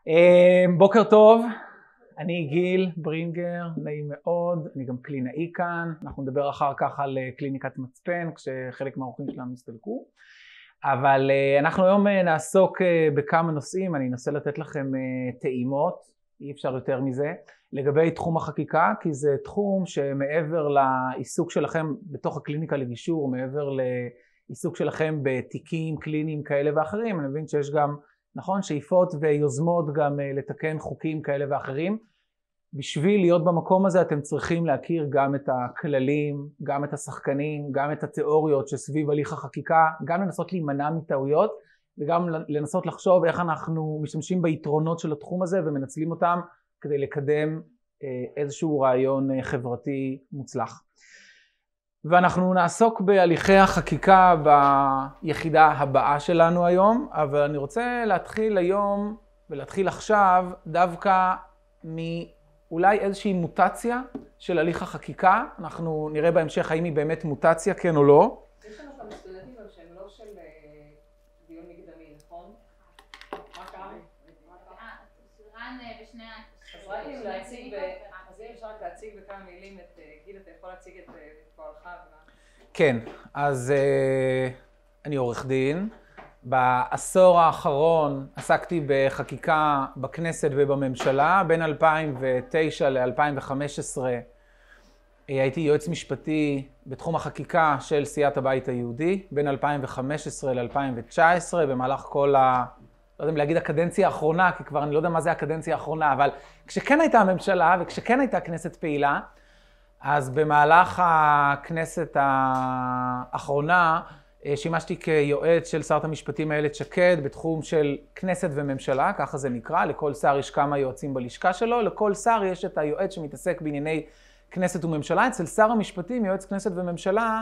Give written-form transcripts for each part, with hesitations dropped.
בוקר טוב, אני גיל ברינגר, נעים מאוד, אני גם קלינאי כאן, אנחנו נדבר אחר כך על קליניקת מצפן כשחלק מהאורחים שלנו יסתלקו, אבל אנחנו היום נעסוק בכמה נושאים, אני אנסה לתת לכם טעימות, אי אפשר יותר מזה, לגבי תחום החקיקה, כי זה תחום שמעבר לעיסוק שלכם בתוך הקליניקה לגישור, מעבר לעיסוק שלכם בתיקים קליניים כאלה ואחרים, אני מבין שיש גם נכון, שאיפות ויוזמות גם לתקן חוקים כאלה ואחרים. בשביל להיות במקום הזה אתם צריכים להכיר גם את הכללים, גם את השחקנים, גם את התיאוריות שסביב הליך החקיקה, גם לנסות להימנע מטעויות וגם לנסות לחשוב איך אנחנו משתמשים ביתרונות של התחום הזה ומנצלים אותם כדי לקדם איזשהו רעיון חברתי מוצלח. ואנחנו נעסוק בהליכי החקיקה ביחידה הבאה שלנו היום, אבל אני רוצה להתחיל היום ולהתחיל עכשיו דווקא מאולי איזושהי מוטציה של הליך החקיקה. אנחנו נראה בהמשך האם היא באמת מוטציה, כן או לא. יש לנו כמה סטודנטים שהם לא של דיון מקדמי, נכון? מה קרה? רן בשני... אז רק אם להציג, אז אם אפשר רק להציג בכמה מילים את גיל, אתה יכול להציג את פועלך? כן, אז אני עורך דין. בעשור האחרון עסקתי בחקיקה בכנסת ובממשלה. בין 2009 ל-2015 הייתי יועץ משפטי בתחום החקיקה של סיעת הבית היהודי. בין 2015 ל-2019, במהלך כל לא יודע אם להגיד הקדנציה האחרונה, כי כבר אני לא יודע מה זה הקדנציה האחרונה, אבל כשכן הייתה הממשלה וכשכן הייתה כנסת פעילה, אז במהלך הכנסת האחרונה שימשתי כיועץ של שרת המשפטים איילת שקד בתחום של כנסת וממשלה, ככה זה נקרא, לכל שר יש כמה יועצים בלשכה שלו, לכל שר יש את היועץ שמתעסק בענייני כנסת וממשלה. אצל שר המשפטים, יועץ כנסת וממשלה,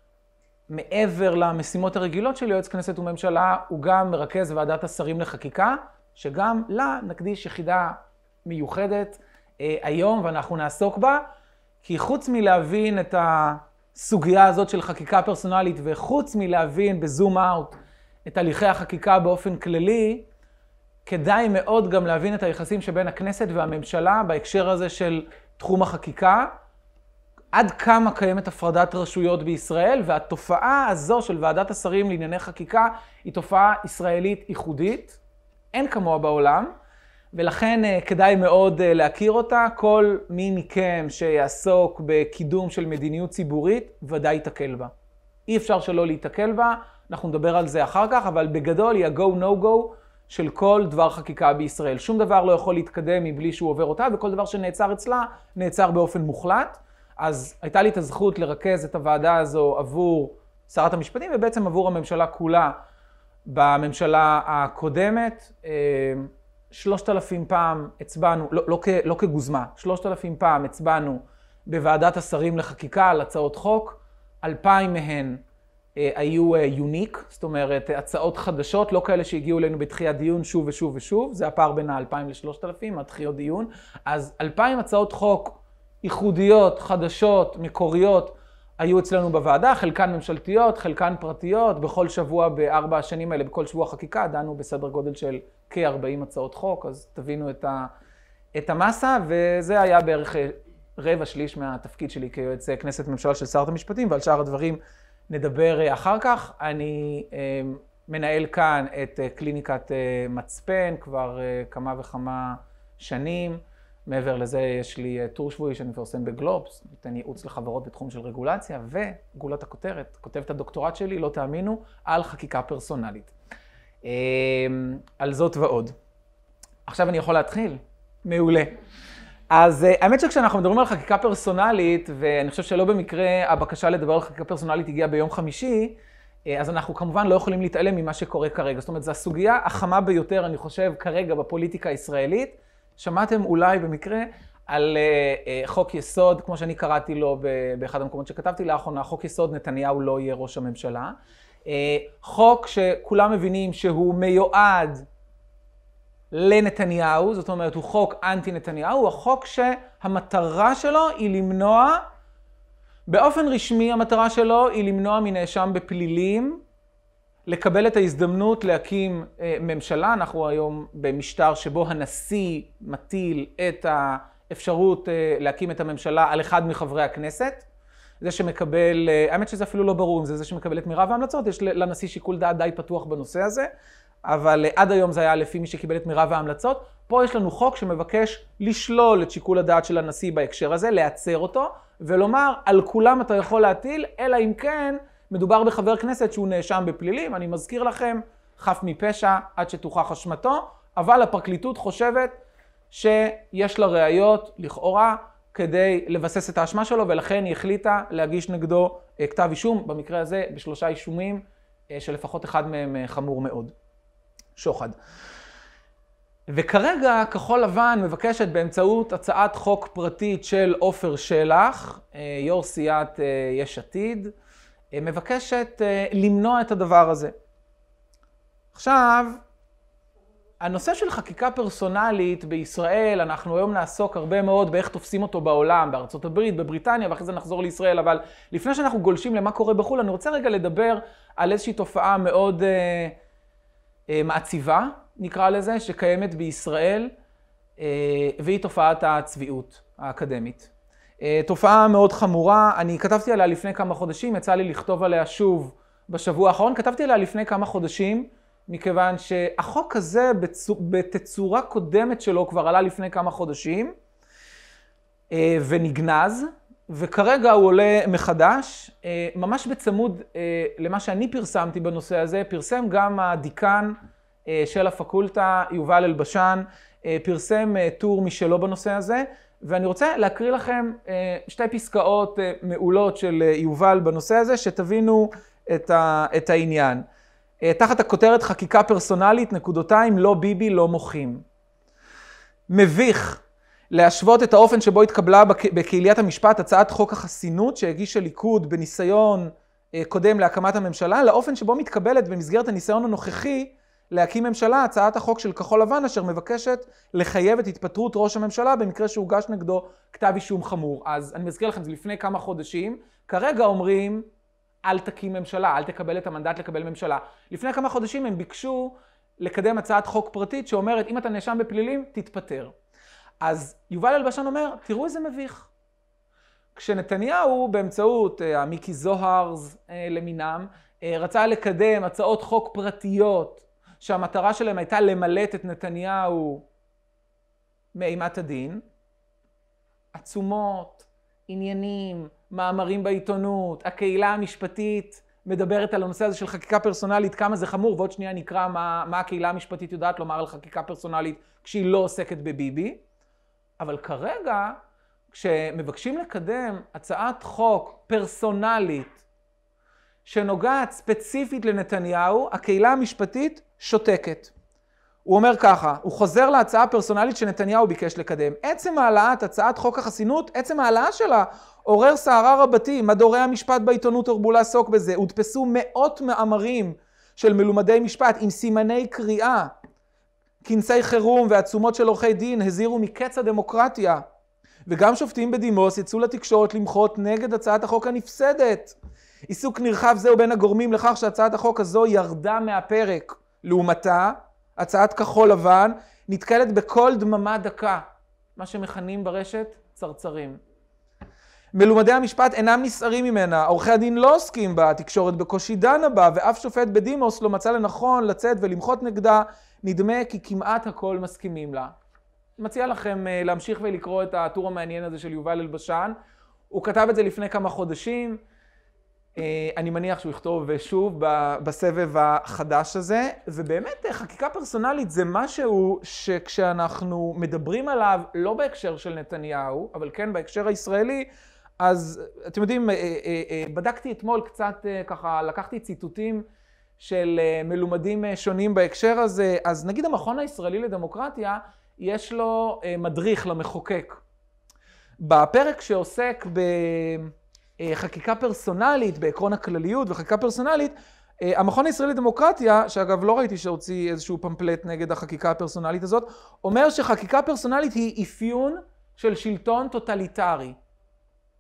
מעבר למשימות הרגילות של יועץ כנסת וממשלה, הוא גם מרכז ועדת השרים לחקיקה, שגם לה נקדיש יחידה מיוחדת היום ואנחנו נעסוק בה, כי חוץ מלהבין את הסוגיה הזאת של חקיקה פרסונלית וחוץ מלהבין בזום אאוט את הליכי החקיקה באופן כללי, כדאי מאוד גם להבין את היחסים שבין הכנסת והממשלה בהקשר הזה של תחום החקיקה, עד כמה קיימת הפרדת רשויות בישראל, והתופעה הזו של ועדת השרים לענייני חקיקה היא תופעה ישראלית ייחודית, אין כמוה בעולם, ולכן כדאי מאוד להכיר אותה. כל מי מכם שיעסוק בקידום של מדיניות ציבורית ודאי יתקל בה. אי אפשר שלא להתקל בה, אנחנו נדבר על זה אחר כך, אבל בגדול היא ה-go-no-go של כל דבר חקיקה בישראל. שום דבר לא יכול להתקדם מבלי שהוא עובר אותה, וכל דבר שנעצר אצלה נעצר באופן מוחלט. אז הייתה לי את הזכות לרכז את הוועדה הזו עבור שרת המשפטים, ובעצם עבור הממשלה כולה בממשלה הקודמת. 3,000 פעם הצבענו, לא כגוזמה, 3,000 פעם הצבענו בוועדת השרים לחקיקה על הצעות חוק, 2,000 מהן היו יוניק, זאת אומרת הצעות חדשות, לא כאלה שהגיעו אלינו בתחיית דיון שוב ושוב ושוב, זה הפער בין ה-2,000 ל-3,000, התחיות דיון, אז 2,000 הצעות חוק ייחודיות, חדשות, מקוריות, היו אצלנו בוועדה, חלקן ממשלתיות, חלקן פרטיות, בכל שבוע ב4 השנים האלה, בכל שבוע חקיקה, דנו בסדר גודל של כ-40 הצעות חוק, אז תבינו את המסה, וזה היה בערך רבע שליש מהתפקיד שלי כיועץ כנסת ממשלה של שרת המשפטים, ועל שאר הדברים נדבר אחר כך. אני מנהל כאן את קליניקת מצפן כבר כמה וכמה שנים, מעבר לזה יש לי טור שבועי שאני מפרסם בגלובס, נותן ייעוץ לחברות בתחום של רגולציה, וגולת הכותרת, כותב את הדוקטורט שלי, לא תאמינו, על חקיקה פרסונלית. על זאת ועוד. עכשיו אני יכול להתחיל? מעולה. אז האמת שכשאנחנו מדברים על חקיקה פרסונלית, ואני חושב שלא במקרה הבקשה לדבר על חקיקה פרסונלית הגיעה ביום חמישי, אז אנחנו כמובן לא יכולים להתעלם ממה שקורה כרגע. זאת אומרת, זו הסוגיה החמה ביותר, אני חושב, כרגע בפוליטיקה הישראלית. שמעתם אולי במקרה על חוק יסוד, כמו שאני קראתי לו באחד המקומות שכתבתי לאחרונה, חוק יסוד נתניהו לא יהיה ראש הממשלה. חוק שכולם מבינים שהוא מיועד לנתניהו, זאת אומרת הוא חוק אנטי נתניהו, הוא החוק שהמטרה שלו היא למנוע, באופן רשמי המטרה שלו היא למנוע מנאשם בפלילים לקבל את ההזדמנות להקים ממשלה. אנחנו היום במשטר שבו הנשיא מטיל את האפשרות להקים את הממשלה על אחד מחברי הכנסת. זה שמקבל, האמת שזה אפילו לא ברור אם זה שמקבל את מירב ההמלצות, יש לנשיא שיקול דעת די פתוח בנושא הזה, אבל עד היום זה היה לפי מי שקיבל את מירב ההמלצות. פה יש לנו חוק שמבקש לשלול את שיקול הדעת של הנשיא בהקשר הזה, להצר אותו, ולומר על כולם אתה יכול להטיל, אלא אם כן מדובר בחבר כנסת שהוא נאשם בפלילים. אני מזכיר לכם, חף מפשע עד שתוכח אשמתו, אבל הפרקליטות חושבת שיש לה ראיות לכאורה כדי לבסס את האשמה שלו, ולכן היא החליטה להגיש נגדו כתב אישום, במקרה הזה ב3 אישומים, שלפחות אחד מהם חמור מאוד. שוחד. וכרגע כחול לבן מבקשת באמצעות הצעת חוק פרטית של עופר שלח, יו"ר סיעת יש עתיד, מבקשת למנוע את הדבר הזה. עכשיו, הנושא של חקיקה פרסונלית בישראל, אנחנו היום נעסוק הרבה מאוד באיך תופסים אותו בעולם, בארצות הברית, בבריטניה, ואחרי זה נחזור לישראל, אבל לפני שאנחנו גולשים למה קורה בחו"ל, אני רוצה רגע לדבר על איזושהי תופעה מאוד מעציבה, נקרא לזה, שקיימת בישראל, והיא תופעת הצביעות האקדמית. תופעה מאוד חמורה, אני כתבתי עליה לפני כמה חודשים, יצא לי לכתוב עליה שוב בשבוע האחרון, כתבתי עליה לפני כמה חודשים, מכיוון שהחוק הזה בתצורה קודמת שלו כבר עלה לפני כמה חודשים, ונגנז, וכרגע הוא עולה מחדש, ממש בצמוד למה שאני פרסמתי בנושא הזה, פרסם גם הדיקן של הפקולטה, יובל אלבשן, פרסם טור משלו בנושא הזה, ואני רוצה להקריא לכם שתי פסקאות מעולות של יובל בנושא הזה, שתבינו את העניין. תחת הכותרת חקיקה פרסונלית, נקודותיים, לא ביבי, לא מוחים. מביך להשוות את האופן שבו התקבלה בקהיליית המשפט הצעת חוק החסינות שהגיש הליכוד בניסיון קודם להקמת הממשלה, לאופן שבו מתקבלת במסגרת הניסיון הנוכחי להקים ממשלה הצעת החוק של כחול לבן, אשר מבקשת לחייב את התפטרות ראש הממשלה במקרה שהוגש נגדו כתב אישום חמור. אז אני מזכיר לכם, זה לפני כמה חודשים, כרגע אומרים, אל תקים ממשלה, אל תקבל את המנדט לקבל ממשלה. לפני כמה חודשים הם ביקשו לקדם הצעת חוק פרטית שאומרת, אם אתה נאשם בפלילים, תתפטר. אז יובל אלבשן אומר, תראו איזה מביך. כשנתניהו באמצעות המיקי זוהרס למינם, רצה לקדם הצעות חוק פרטיות, שהמטרה שלהם הייתה למלט את נתניהו מאימת הדין, עצומות, עניינים, מאמרים בעיתונות, הקהילה המשפטית מדברת על הנושא הזה של חקיקה פרסונלית, כמה זה חמור, ועוד שנייה נקרא מה הקהילה המשפטית יודעת לומר על חקיקה פרסונלית כשהיא לא עוסקת בביבי. אבל כרגע, כשמבקשים לקדם הצעת חוק פרסונלית שנוגעת ספציפית לנתניהו, הקהילה המשפטית שותקת. הוא אומר ככה, הוא חוזר להצעה הפרסונלית שנתניהו ביקש לקדם. עצם העלאת הצעת חוק החסינות, עצם העלאה שלה, עורר סערה רבתי, מדורי המשפט בעיתונות הרבו לעסוק בזה, הודפסו מאות מאמרים של מלומדי משפט עם סימני קריאה, כנסי חירום ועצומות של עורכי דין הזהירו מקץ הדמוקרטיה, וגם שופטים בדימוס יצאו לתקשורת למחות נגד הצעת החוק הנפסדת. עיסוק נרחב זהו בין הגורמים לכך שהצעת החוק הזו ירדה מהפרק. לעומתה, הצעת כחול לבן נתקלת בכל דממה דקה, מה שמכנים ברשת צרצרים. מלומדי המשפט אינם נסערים ממנה, עורכי הדין לא עוסקים בה, התקשורת בקושי דנה בה, ואף שופט בדימוס לא מצא לנכון לצאת ולמחות נגדה, נדמה כי כמעט הכל מסכימים לה. מציע לכם להמשיך ולקרוא את הטור המעניין הזה של יובל אלבשן. הוא כתב את זה לפני כמה חודשים, אני מניח שהוא יכתוב שוב בסבב החדש הזה, ובאמת חקיקה פרסונלית זה משהו שכשאנחנו מדברים עליו, לא בהקשר של נתניהו, אבל כן בהקשר הישראלי, אז אתם יודעים, בדקתי אתמול קצת ככה, לקחתי ציטוטים של מלומדים שונים בהקשר הזה, אז נגיד המכון הישראלי לדמוקרטיה, יש לו מדריך למחוקק. בפרק שעוסק בחקיקה פרסונלית, בעקרון הכלליות וחקיקה פרסונלית, המכון הישראלי לדמוקרטיה, שאגב לא ראיתי שהוציא איזשהו פמפלט נגד החקיקה הפרסונלית הזאת, אומר שחקיקה פרסונלית היא אפיון של שלטון טוטליטרי.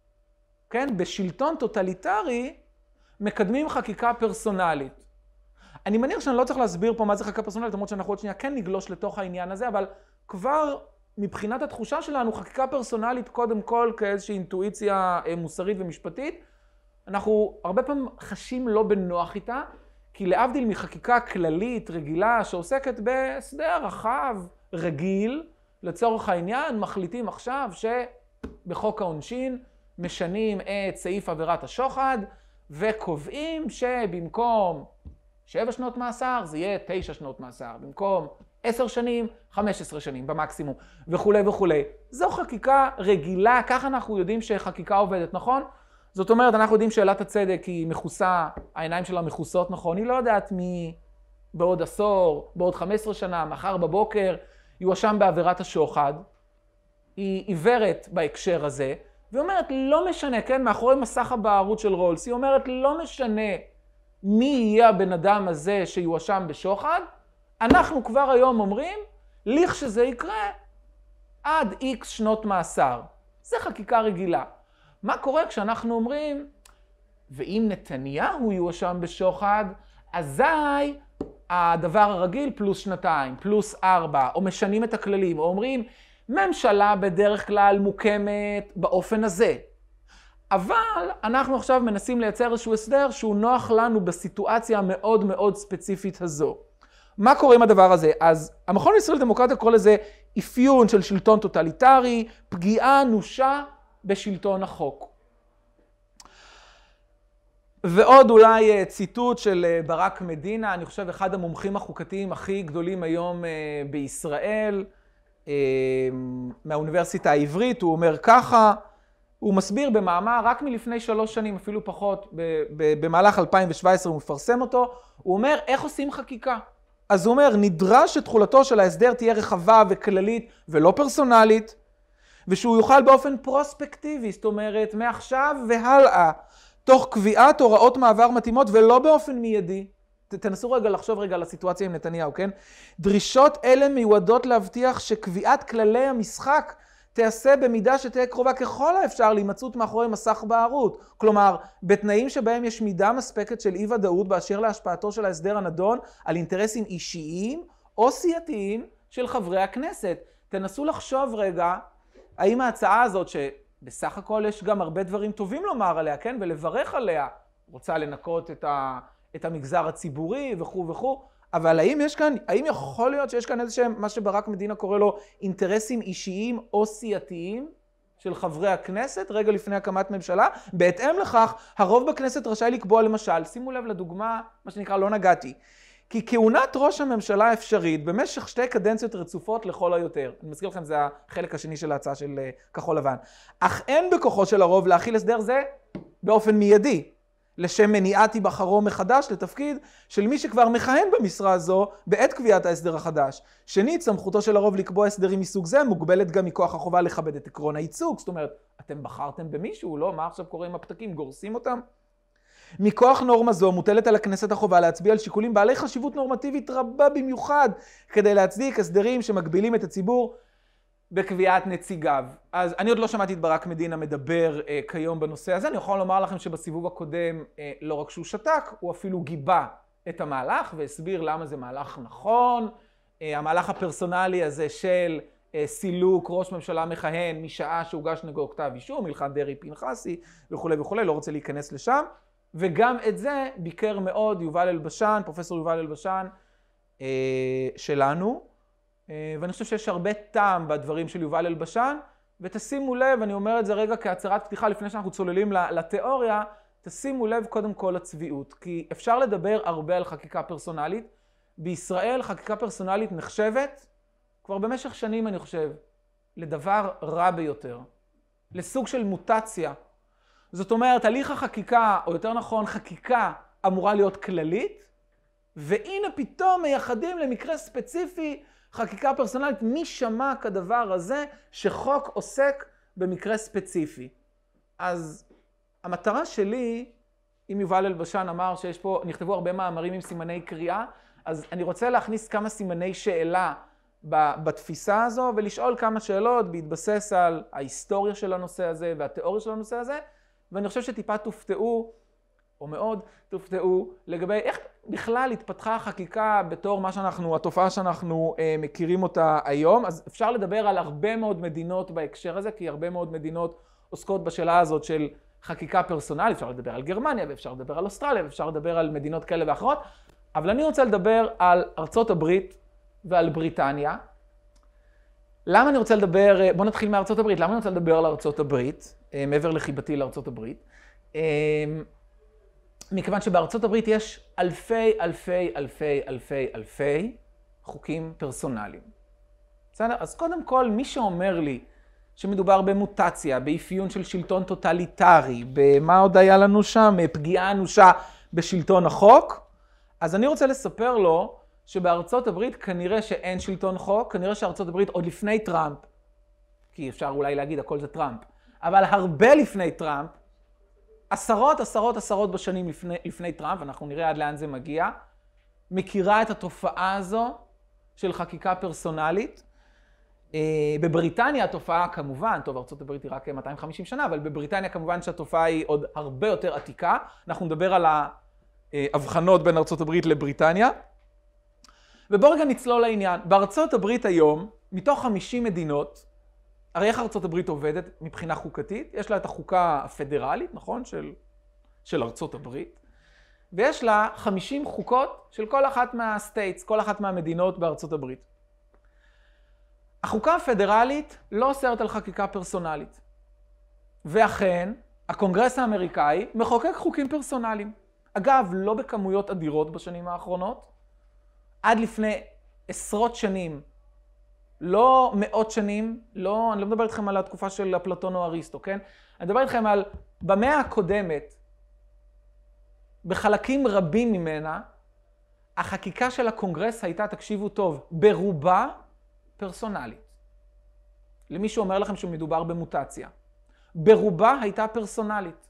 כן? בשלטון טוטליטרי מקדמים חקיקה פרסונלית. אני מניח שאני לא צריך להסביר פה מה זה חקיקה פרסונלית, למרות שאנחנו עוד שנייה כן נגלוש לתוך העניין הזה, אבל כבר מבחינת התחושה שלנו, חקיקה פרסונלית קודם כל כאיזושהי אינטואיציה מוסרית ומשפטית, אנחנו הרבה פעמים חשים לא בנוח איתה, כי להבדיל מחקיקה כללית, רגילה, שעוסקת בהסדר רחב, רגיל, לצורך העניין, מחליטים עכשיו שבחוק העונשין משנים את סעיף עבירת השוחד, וקובעים שבמקום 7 שנות מאסר זה יהיה 9 שנות מאסר, במקום 10 שנים, 15 שנים במקסימום, וכו' וכו'. זו חקיקה רגילה, ככה אנחנו יודעים שחקיקה עובדת, נכון? זאת אומרת, אנחנו יודעים שאלת הצדק היא מכוסה, העיניים שלה מכוסות, נכון? היא לא יודעת מי בעוד עשור, בעוד 15 שנה, מחר בבוקר, יואשם בעבירת השוחד. היא עיוורת בהקשר הזה, והיא אומרת, לא משנה, כן, מאחורי מסך הבערות של רולס, היא אומרת, לא משנה מי יהיה הבן אדם הזה שיואשם בשוחד, אנחנו כבר היום אומרים, לכשזה יקרה, עד X שנות מאסר. זה חקיקה רגילה. מה קורה כשאנחנו אומרים, ואם נתניהו יואשם בשוחד, אזי הדבר הרגיל פלוס 2, פלוס 4, או משנים את הכללים, או אומרים, ממשלה בדרך כלל מוקמת באופן הזה. אבל אנחנו עכשיו מנסים לייצר איזשהו הסדר שהוא נוח לנו בסיטואציה המאוד מאוד ספציפית הזו. מה קורה עם הדבר הזה? אז המכון הישראלי לדמוקרטיה קורא לזה אפיון של שלטון טוטליטרי, פגיעה אנושה בשלטון החוק. ועוד אולי ציטוט של ברק מדינה, אני חושב אחד המומחים החוקתיים הכי גדולים היום בישראל, מהאוניברסיטה העברית, הוא אומר ככה, הוא מסביר במאמר רק מלפני 3 שנים, אפילו פחות, במהלך 2017 הוא מפרסם אותו, הוא אומר איך עושים חקיקה. אז הוא אומר, נדרש שתחולתו של ההסדר תהיה רחבה וכללית ולא פרסונלית, ושהוא יוכל באופן פרוספקטיבי, זאת אומרת, מעכשיו והלאה, תוך קביעת הוראות מעבר מתאימות ולא באופן מיידי. תנסו רגע לחשוב רגע על הסיטואציה עם נתניהו, כן? דרישות אלה מיועדות להבטיח שקביעת כללי המשחק תעשה במידה שתהיה קרובה ככל האפשר להימצאות מאחורי מסך בערות. כלומר, בתנאים שבהם יש מידה מספקת של אי-ודאות באשר להשפעתו של ההסדר הנדון על אינטרסים אישיים או סיעתיים של חברי הכנסת. תנסו לחשוב רגע, האם ההצעה הזאת שבסך הכל יש גם הרבה דברים טובים לומר עליה, כן? ולברך עליה, רוצה לנקות את המגזר הציבורי וכו' וכו', אבל האם יכול להיות שיש כאן איזשהם, מה שברק מדינה קורא לו, אינטרסים אישיים או סיעתיים של חברי הכנסת, רגע לפני הקמת ממשלה? בהתאם לכך, הרוב בכנסת רשאי לקבוע למשל, שימו לב לדוגמה, מה שנקרא לא נגעתי, כי כהונת ראש הממשלה אפשרית במשך 2 קדנציות רצופות לכל היותר. אני מזכיר לכם, זה החלק השני של ההצעה של כחול לבן. אך אין בכוחו של הרוב להכיל הסדר זה באופן מיידי, לשם מניעת היבחרו מחדש לתפקיד של מי שכבר מכהן במשרה זו בעת קביעת ההסדר החדש. שנית, סמכותו של הרוב לקבוע הסדרים מסוג זה מוגבלת גם מכוח החובה לכבד את עקרון הייצוג. זאת אומרת, אתם בחרתם במישהו, לא? מה עכשיו קורה עם הפתקים? גורסים אותם? מכוח נורמה זו מוטלת על הכנסת החובה להצביע על שיקולים בעלי חשיבות נורמטיבית רבה במיוחד כדי להצדיק הסדרים שמגבילים את הציבור בקביעת נציגיו. אז אני עוד לא שמעתי את ברק מדינה מדבר כיום בנושא הזה. אני יכול לומר לכם שבסיבוב הקודם לא רק שהוא שתק, הוא אפילו גיבה את המהלך והסביר למה זה מהלך נכון. המהלך הפרסונלי הזה של סילוק ראש ממשלה מכהן משעה שהוגש נגדו כתב אישום, הלכת דרעי-פנחסי וכו' וכו', לא רוצה להיכנס לשם. וגם את זה ביקר מאוד יובל אלבשן, פרופסור יובל אלבשן שלנו. ואני חושב שיש הרבה טעם בדברים של יובל אלבשן, ותשימו לב, אני אומר את זה רגע כהצהרת פתיחה לפני שאנחנו צוללים לתיאוריה, תשימו לב קודם כל לצביעות, כי אפשר לדבר הרבה על חקיקה פרסונלית. בישראל חקיקה פרסונלית נחשבת, כבר במשך שנים אני חושב, לדבר רע ביותר, לסוג של מוטציה. זאת אומרת, הליך החקיקה, או יותר נכון חקיקה, אמורה להיות כללית, והנה פתאום מייחדים למקרה ספציפי חקיקה פרסונלית. מי שמע כדבר הזה שחוק עוסק במקרה ספציפי? אז המטרה שלי, אם יובל אלבשן אמר שיש פה, נכתבו הרבה מאמרים עם סימני קריאה, אז אני רוצה להכניס כמה סימני שאלה בתפיסה הזו, ולשאול כמה שאלות בהתבסס על ההיסטוריה של הנושא הזה והתיאוריה של הנושא הזה, ואני חושב שטיפה תופתעו, או מאוד תופתעו, לגבי איך בכלל התפתחה החקיקה בתור התופעה שאנחנו מכירים אותה היום. אז אפשר לדבר על הרבה מאוד מדינות בהקשר הזה, כי הרבה מאוד מדינות עוסקות בשאלה הזאת של חקיקה פרסונלית. אפשר לדבר על גרמניה, ואפשר לדבר על אוסטרליה, ואפשר לדבר על מדינות כאלה ואחרות. אבל אני רוצה לדבר על ארצות הברית ועל בריטניה. למה אני רוצה לדבר, בוא נתחיל מארצות הברית. למה אני רוצה לדבר על ארצות הברית, מעבר לחיבתי לארצות הברית? מכיוון שבארצות הברית יש אלפי חוקים פרסונליים. בסדר? אז קודם כל, מי שאומר לי שמדובר במוטציה, באפיון של שלטון טוטליטרי, במה עוד היה לנו שם, פגיעה אנושה בשלטון החוק, אז אני רוצה לספר לו שבארצות הברית כנראה שאין שלטון חוק, כנראה שארצות הברית עוד לפני טראמפ, כי אפשר אולי להגיד הכל זה טראמפ, אבל הרבה לפני טראמפ, עשרות בשנים לפני טראמפ, ואנחנו נראה עד לאן זה מגיע, מכירה את התופעה הזו של חקיקה פרסונלית. בבריטניה התופעה כמובן, טוב, ארצות הברית היא רק 250 שנה, אבל בבריטניה כמובן שהתופעה היא עוד הרבה יותר עתיקה. אנחנו נדבר על ההבחנות בין ארצות הברית לבריטניה. ובואו רגע נצלול לעניין. בארצות הברית היום, מתוך 50 מדינות, הרי איך ארצות הברית עובדת מבחינה חוקתית? יש לה את החוקה הפדרלית, נכון? של ארצות הברית. ויש לה 50 חוקות של כל אחת מהסטייטס, כל אחת מהמדינות בארצות הברית. החוקה הפדרלית לא אוסרת על חקיקה פרסונלית. ואכן, הקונגרס האמריקאי מחוקק חוקים פרסונליים. אגב, לא בכמויות אדירות בשנים האחרונות. עד לפני עשרות שנים, לא מאות שנים, אני לא מדבר איתכם על התקופה של אפלטון או אריסטו, כן? אני מדבר איתכם על במאה הקודמת, בחלקים רבים ממנה, החקיקה של הקונגרס הייתה, תקשיבו טוב, ברובה פרסונלית. למי שאומר לכם שמדובר במוטציה. ברובה הייתה פרסונלית.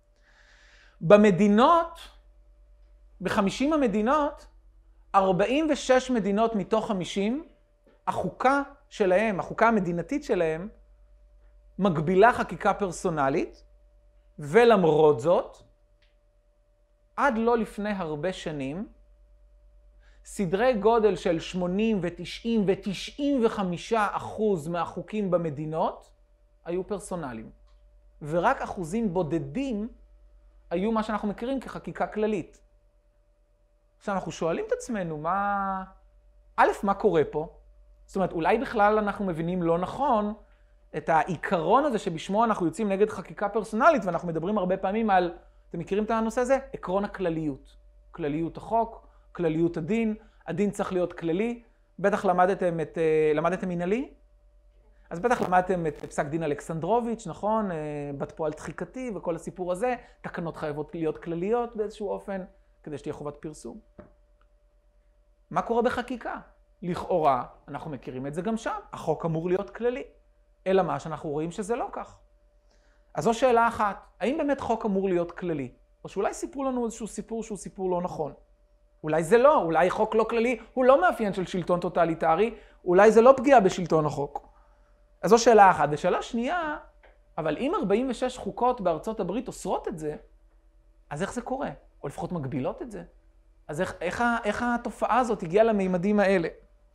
במדינות, ב-50 המדינות, 46 מדינות מתוך 50, החוקה שלהם, החוקה המדינתית שלהם, מגבילה חקיקה פרסונלית, ולמרות זאת, עד לא לפני הרבה שנים, סדרי גודל של 80 ו-90 ו-95% מהחוקים במדינות היו פרסונליים. ורק אחוזים בודדים היו מה שאנחנו מכירים כחקיקה כללית. עכשיו אנחנו שואלים את עצמנו, מה קורה פה? זאת אומרת, אולי בכלל אנחנו מבינים לא נכון את העיקרון הזה שבשמו אנחנו יוצאים נגד חקיקה פרסונלית, ואנחנו מדברים הרבה פעמים על, אתם מכירים את הנושא הזה? עקרון הכלליות. כלליות החוק, כלליות הדין, הדין צריך להיות כללי. בטח למדתם מנהלי? אז בטח למדתם את פסק דין אלכסנדרוביץ', נכון? בת פועל דחיקתי וכל הסיפור הזה. תקנות חייבות להיות כלליות באיזשהו אופן, כדי שתהיה חובת פרסום. מה קורה בחקיקה? לכאורה, אנחנו מכירים את זה גם שם. החוק אמור להיות כללי. אלא מה שאנחנו רואים שזה לא כך. אז זו שאלה אחת. האם באמת חוק אמור להיות כללי? או שאולי סיפרו לנו איזשהו סיפור שהוא סיפור לא נכון. אולי זה לא, אולי חוק לא כללי הוא לא מאפיין של שלטון טוטליטרי, אולי זה לא פגיעה בשלטון החוק. אז זו שאלה אחת. ושאלה שנייה, אבל אם 46 חוקות בארצות הברית אוסרות את זה, אז איך זה קורה? או לפחות מגבילות את זה? אז איך התופעה הזאת הגיעה למימדים האלה?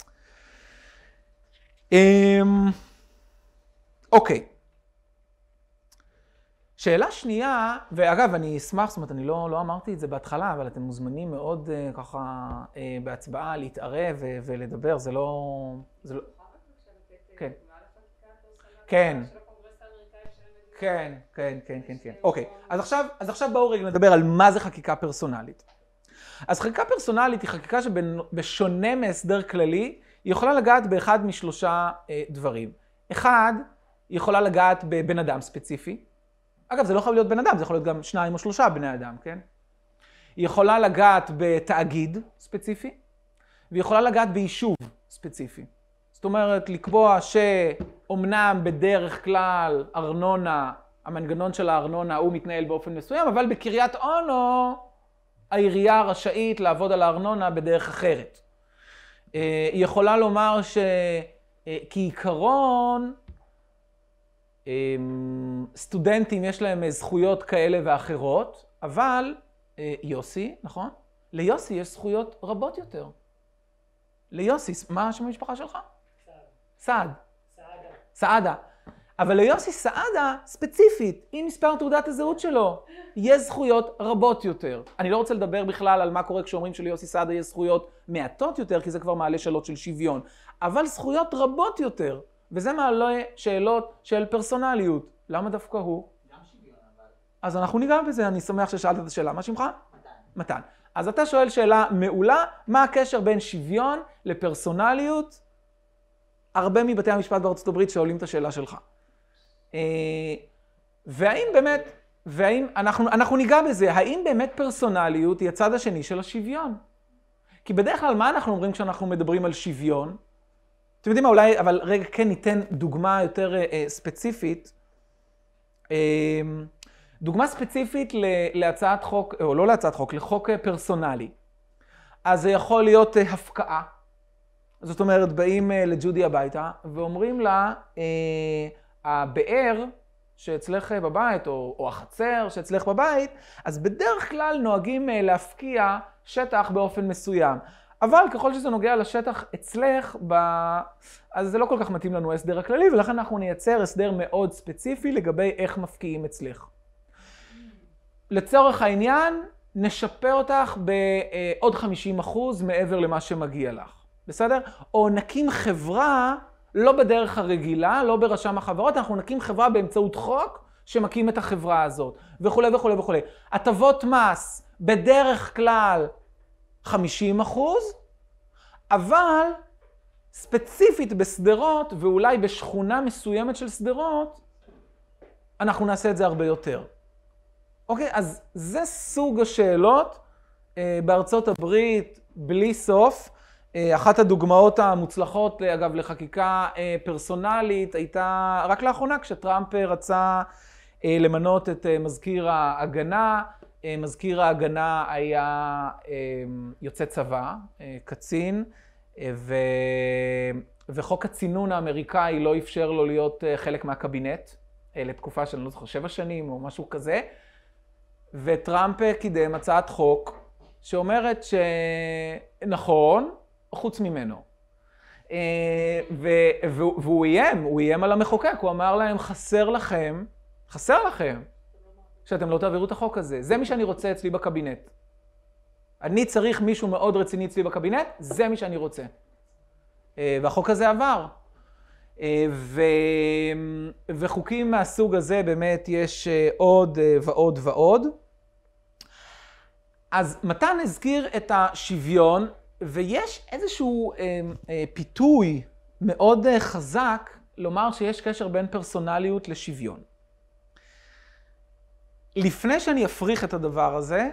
אוקיי. שאלה שנייה, ואגב, אני אשמח, זאת אומרת, אני לא אמרתי את זה בהתחלה, אבל אתם מוזמנים מאוד ככה בהצבעה להתערב ולדבר, זה לא... כן. כן. כן. אוקיי, אז עכשיו בואו רגע נדבר על מה זה חקיקה פרסונלית. אז חקיקה פרסונלית היא חקיקה שבשונה מהסדר כללי, היא יכולה לגעת באחד משלושה דברים. אחד, היא יכולה לגעת בבן אדם ספציפי. אגב, זה לא יכול להיות בן אדם, זה יכול להיות גם 2 או 3 בני אדם, כן? היא יכולה לגעת בתאגיד ספציפי, והיא יכולה לגעת ביישוב ספציפי. זאת אומרת, לקבוע שאומנם בדרך כלל ארנונה, המנגנון של הארנונה הוא מתנהל באופן מסוים, אבל בקריית אונו העירייה רשאית לעבוד על הארנונה בדרך אחרת. היא יכולה לומר שכעיקרון, סטודנטים יש להם זכויות כאלה ואחרות, אבל יוסי, נכון? ליוסי יש זכויות רבות יותר. ליוסי, מה שם המשפחה שלך? סעד. סעדה. אבל ליוסי סעדה, ספציפית, עם מספר תעודת הזהות שלו, יש זכויות רבות יותר. אני לא רוצה לדבר בכלל על מה קורה כשאומרים שליוסי סעדה יש זכויות מעטות יותר, כי זה כבר מעלה שאלות של שוויון. אבל זכויות רבות יותר, וזה מעלה שאלות של פרסונליות. למה דווקא הוא? גם שוויון, אבל... אז אנחנו ניגע בזה, אני שמח ששאלת את השאלה. מה שמך? מתן. אז אתה שואל שאלה מעולה, מה הקשר בין שוויון לפרסונליות? הרבה מבתי המשפט בארצות הברית שואלים את השאלה שלך. והאם באמת, אנחנו ניגע בזה, האם באמת פרסונליות היא הצד השני של השוויון? כי בדרך כלל מה אנחנו אומרים כשאנחנו מדברים על שוויון? אתם יודעים מה, אולי, אבל רגע כן ניתן דוגמה יותר ספציפית. דוגמה ספציפית להצעת חוק, או לא להצעת חוק, לחוק פרסונלי. אז זה יכול להיות הפקעה. זאת אומרת, באים לג'ודי הביתה ואומרים לה, הבאר שאצלך בבית, או החצר שאצלך בבית, אז בדרך כלל נוהגים להפקיע שטח באופן מסוים. אבל ככל שזה נוגע לשטח אצלך, אז זה לא כל כך מתאים לנו ההסדר הכללי, ולכן אנחנו נייצר הסדר מאוד ספציפי לגבי איך מפקיעים אצלך. לצורך העניין, נשפר אותך בעוד 50% מעבר למה שמגיע לך. בסדר? או נקים חברה, לא בדרך הרגילה, לא ברשם החברות, אנחנו נקים חברה באמצעות חוק שמקים את החברה הזאת, וכו' וכו' וכו'. הטבות מס, בדרך כלל 50%, אבל ספציפית בסדרות, ואולי בשכונה מסוימת של סדרות, אנחנו נעשה את זה הרבה יותר. אוקיי? אז זה סוג השאלות בארצות הברית, בלי סוף. אחת הדוגמאות המוצלחות, אגב, לחקיקה פרסונלית, הייתה רק לאחרונה, כשטראמפ רצה למנות את מזכיר ההגנה. מזכיר ההגנה היה יוצא צבא, קצין, וחוק הצינון האמריקאי לא אפשר לו להיות חלק מהקבינט, לתקופה של, אני לא זוכר, 7 שנים או משהו כזה. וטראמפ קידם הצעת חוק שאומרת שנכון, חוץ ממנו. והוא איים על המחוקק, הוא אמר להם, חסר לכם, שאתם לא תעבירו את החוק הזה. זה מי שאני רוצה אצלי בקבינט. אני צריך מישהו מאוד רציני אצלי בקבינט, זה מי שאני רוצה. והחוק הזה עבר. וחוקים מהסוג הזה באמת יש עוד ועוד ועוד. אז מתן הזכיר את השוויון, ויש איזשהו פיתוי מאוד חזק לומר שיש קשר בין פרסונליות לשוויון. לפני שאני אפריך את הדבר הזה,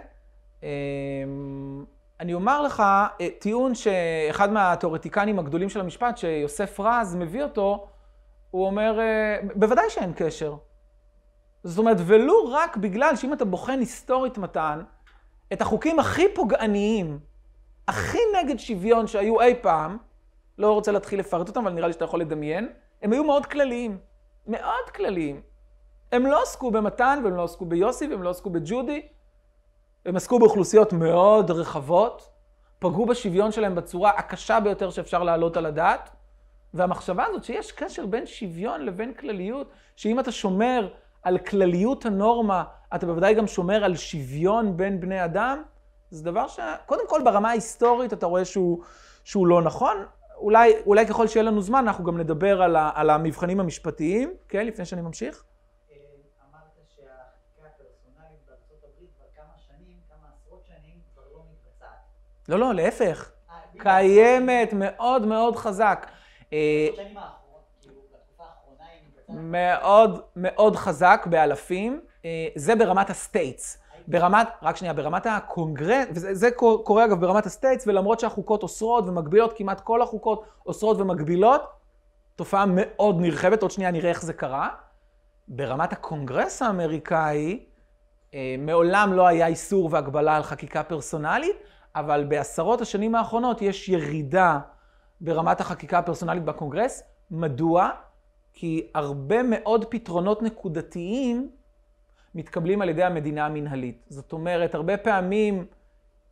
אני אומר לך טיעון שאחד מהתיאורטיקנים הגדולים של המשפט, שיוסף רז מביא אותו, הוא אומר, בוודאי שאין קשר. זאת אומרת, ולו רק בגלל שאם אתה בוחן היסטורית מתן, את החוקים הכי פוגעניים, הכי נגד שוויון שהיו אי פעם, לא רוצה להתחיל לפרט אותם, אבל נראה לי שאתה יכול לדמיין, הם היו מאוד כלליים. מאוד כלליים. הם לא עסקו במתן, והם לא עסקו ביוסי, והם לא עסקו בג'ודי. הם עסקו באוכלוסיות מאוד רחבות, פגעו בשוויון שלהם בצורה הקשה ביותר שאפשר להעלות על הדעת, והמחשבה הזאת שיש קשר בין שוויון לבין כלליות, שאם אתה שומר על כלליות הנורמה, אתה בוודאי גם שומר על שוויון בין בני אדם, זה דבר שקודם כל ברמה ההיסטורית אתה רואה שהוא לא נכון. אולי ככל שיהיה לנו זמן, אנחנו גם נדבר על המבחנים המשפטיים, כן, לפני שאני ממשיך. אמרת שהחקיקה הפרסונלית בארצות הברית כבר כמה שנים, כמה עשרות שנים, כבר לא מתבצעת. לא, להפך. קיימת מאוד מאוד חזק. בשנים האחרונות, כאילו, בתקופה האחרונה היא מתבצעת. מאוד מאוד חזק באלפים. זה ברמת הסטייטס. ברמת הקונגרס, וזה קורה אגב ברמת הסטייטס, ולמרות שהחוקות אוסרות ומגבילות, כמעט כל החוקות אוסרות ומגבילות, תופעה מאוד נרחבת, עוד שנייה נראה איך זה קרה. ברמת הקונגרס האמריקאי, מעולם לא היה איסור והגבלה על חקיקה פרסונלית, אבל בעשרות השנים האחרונות יש ירידה ברמת החקיקה הפרסונלית בקונגרס. מדוע? כי הרבה מאוד פתרונות נקודתיים מתקבלים על ידי המדינה המנהלית. זאת אומרת, הרבה פעמים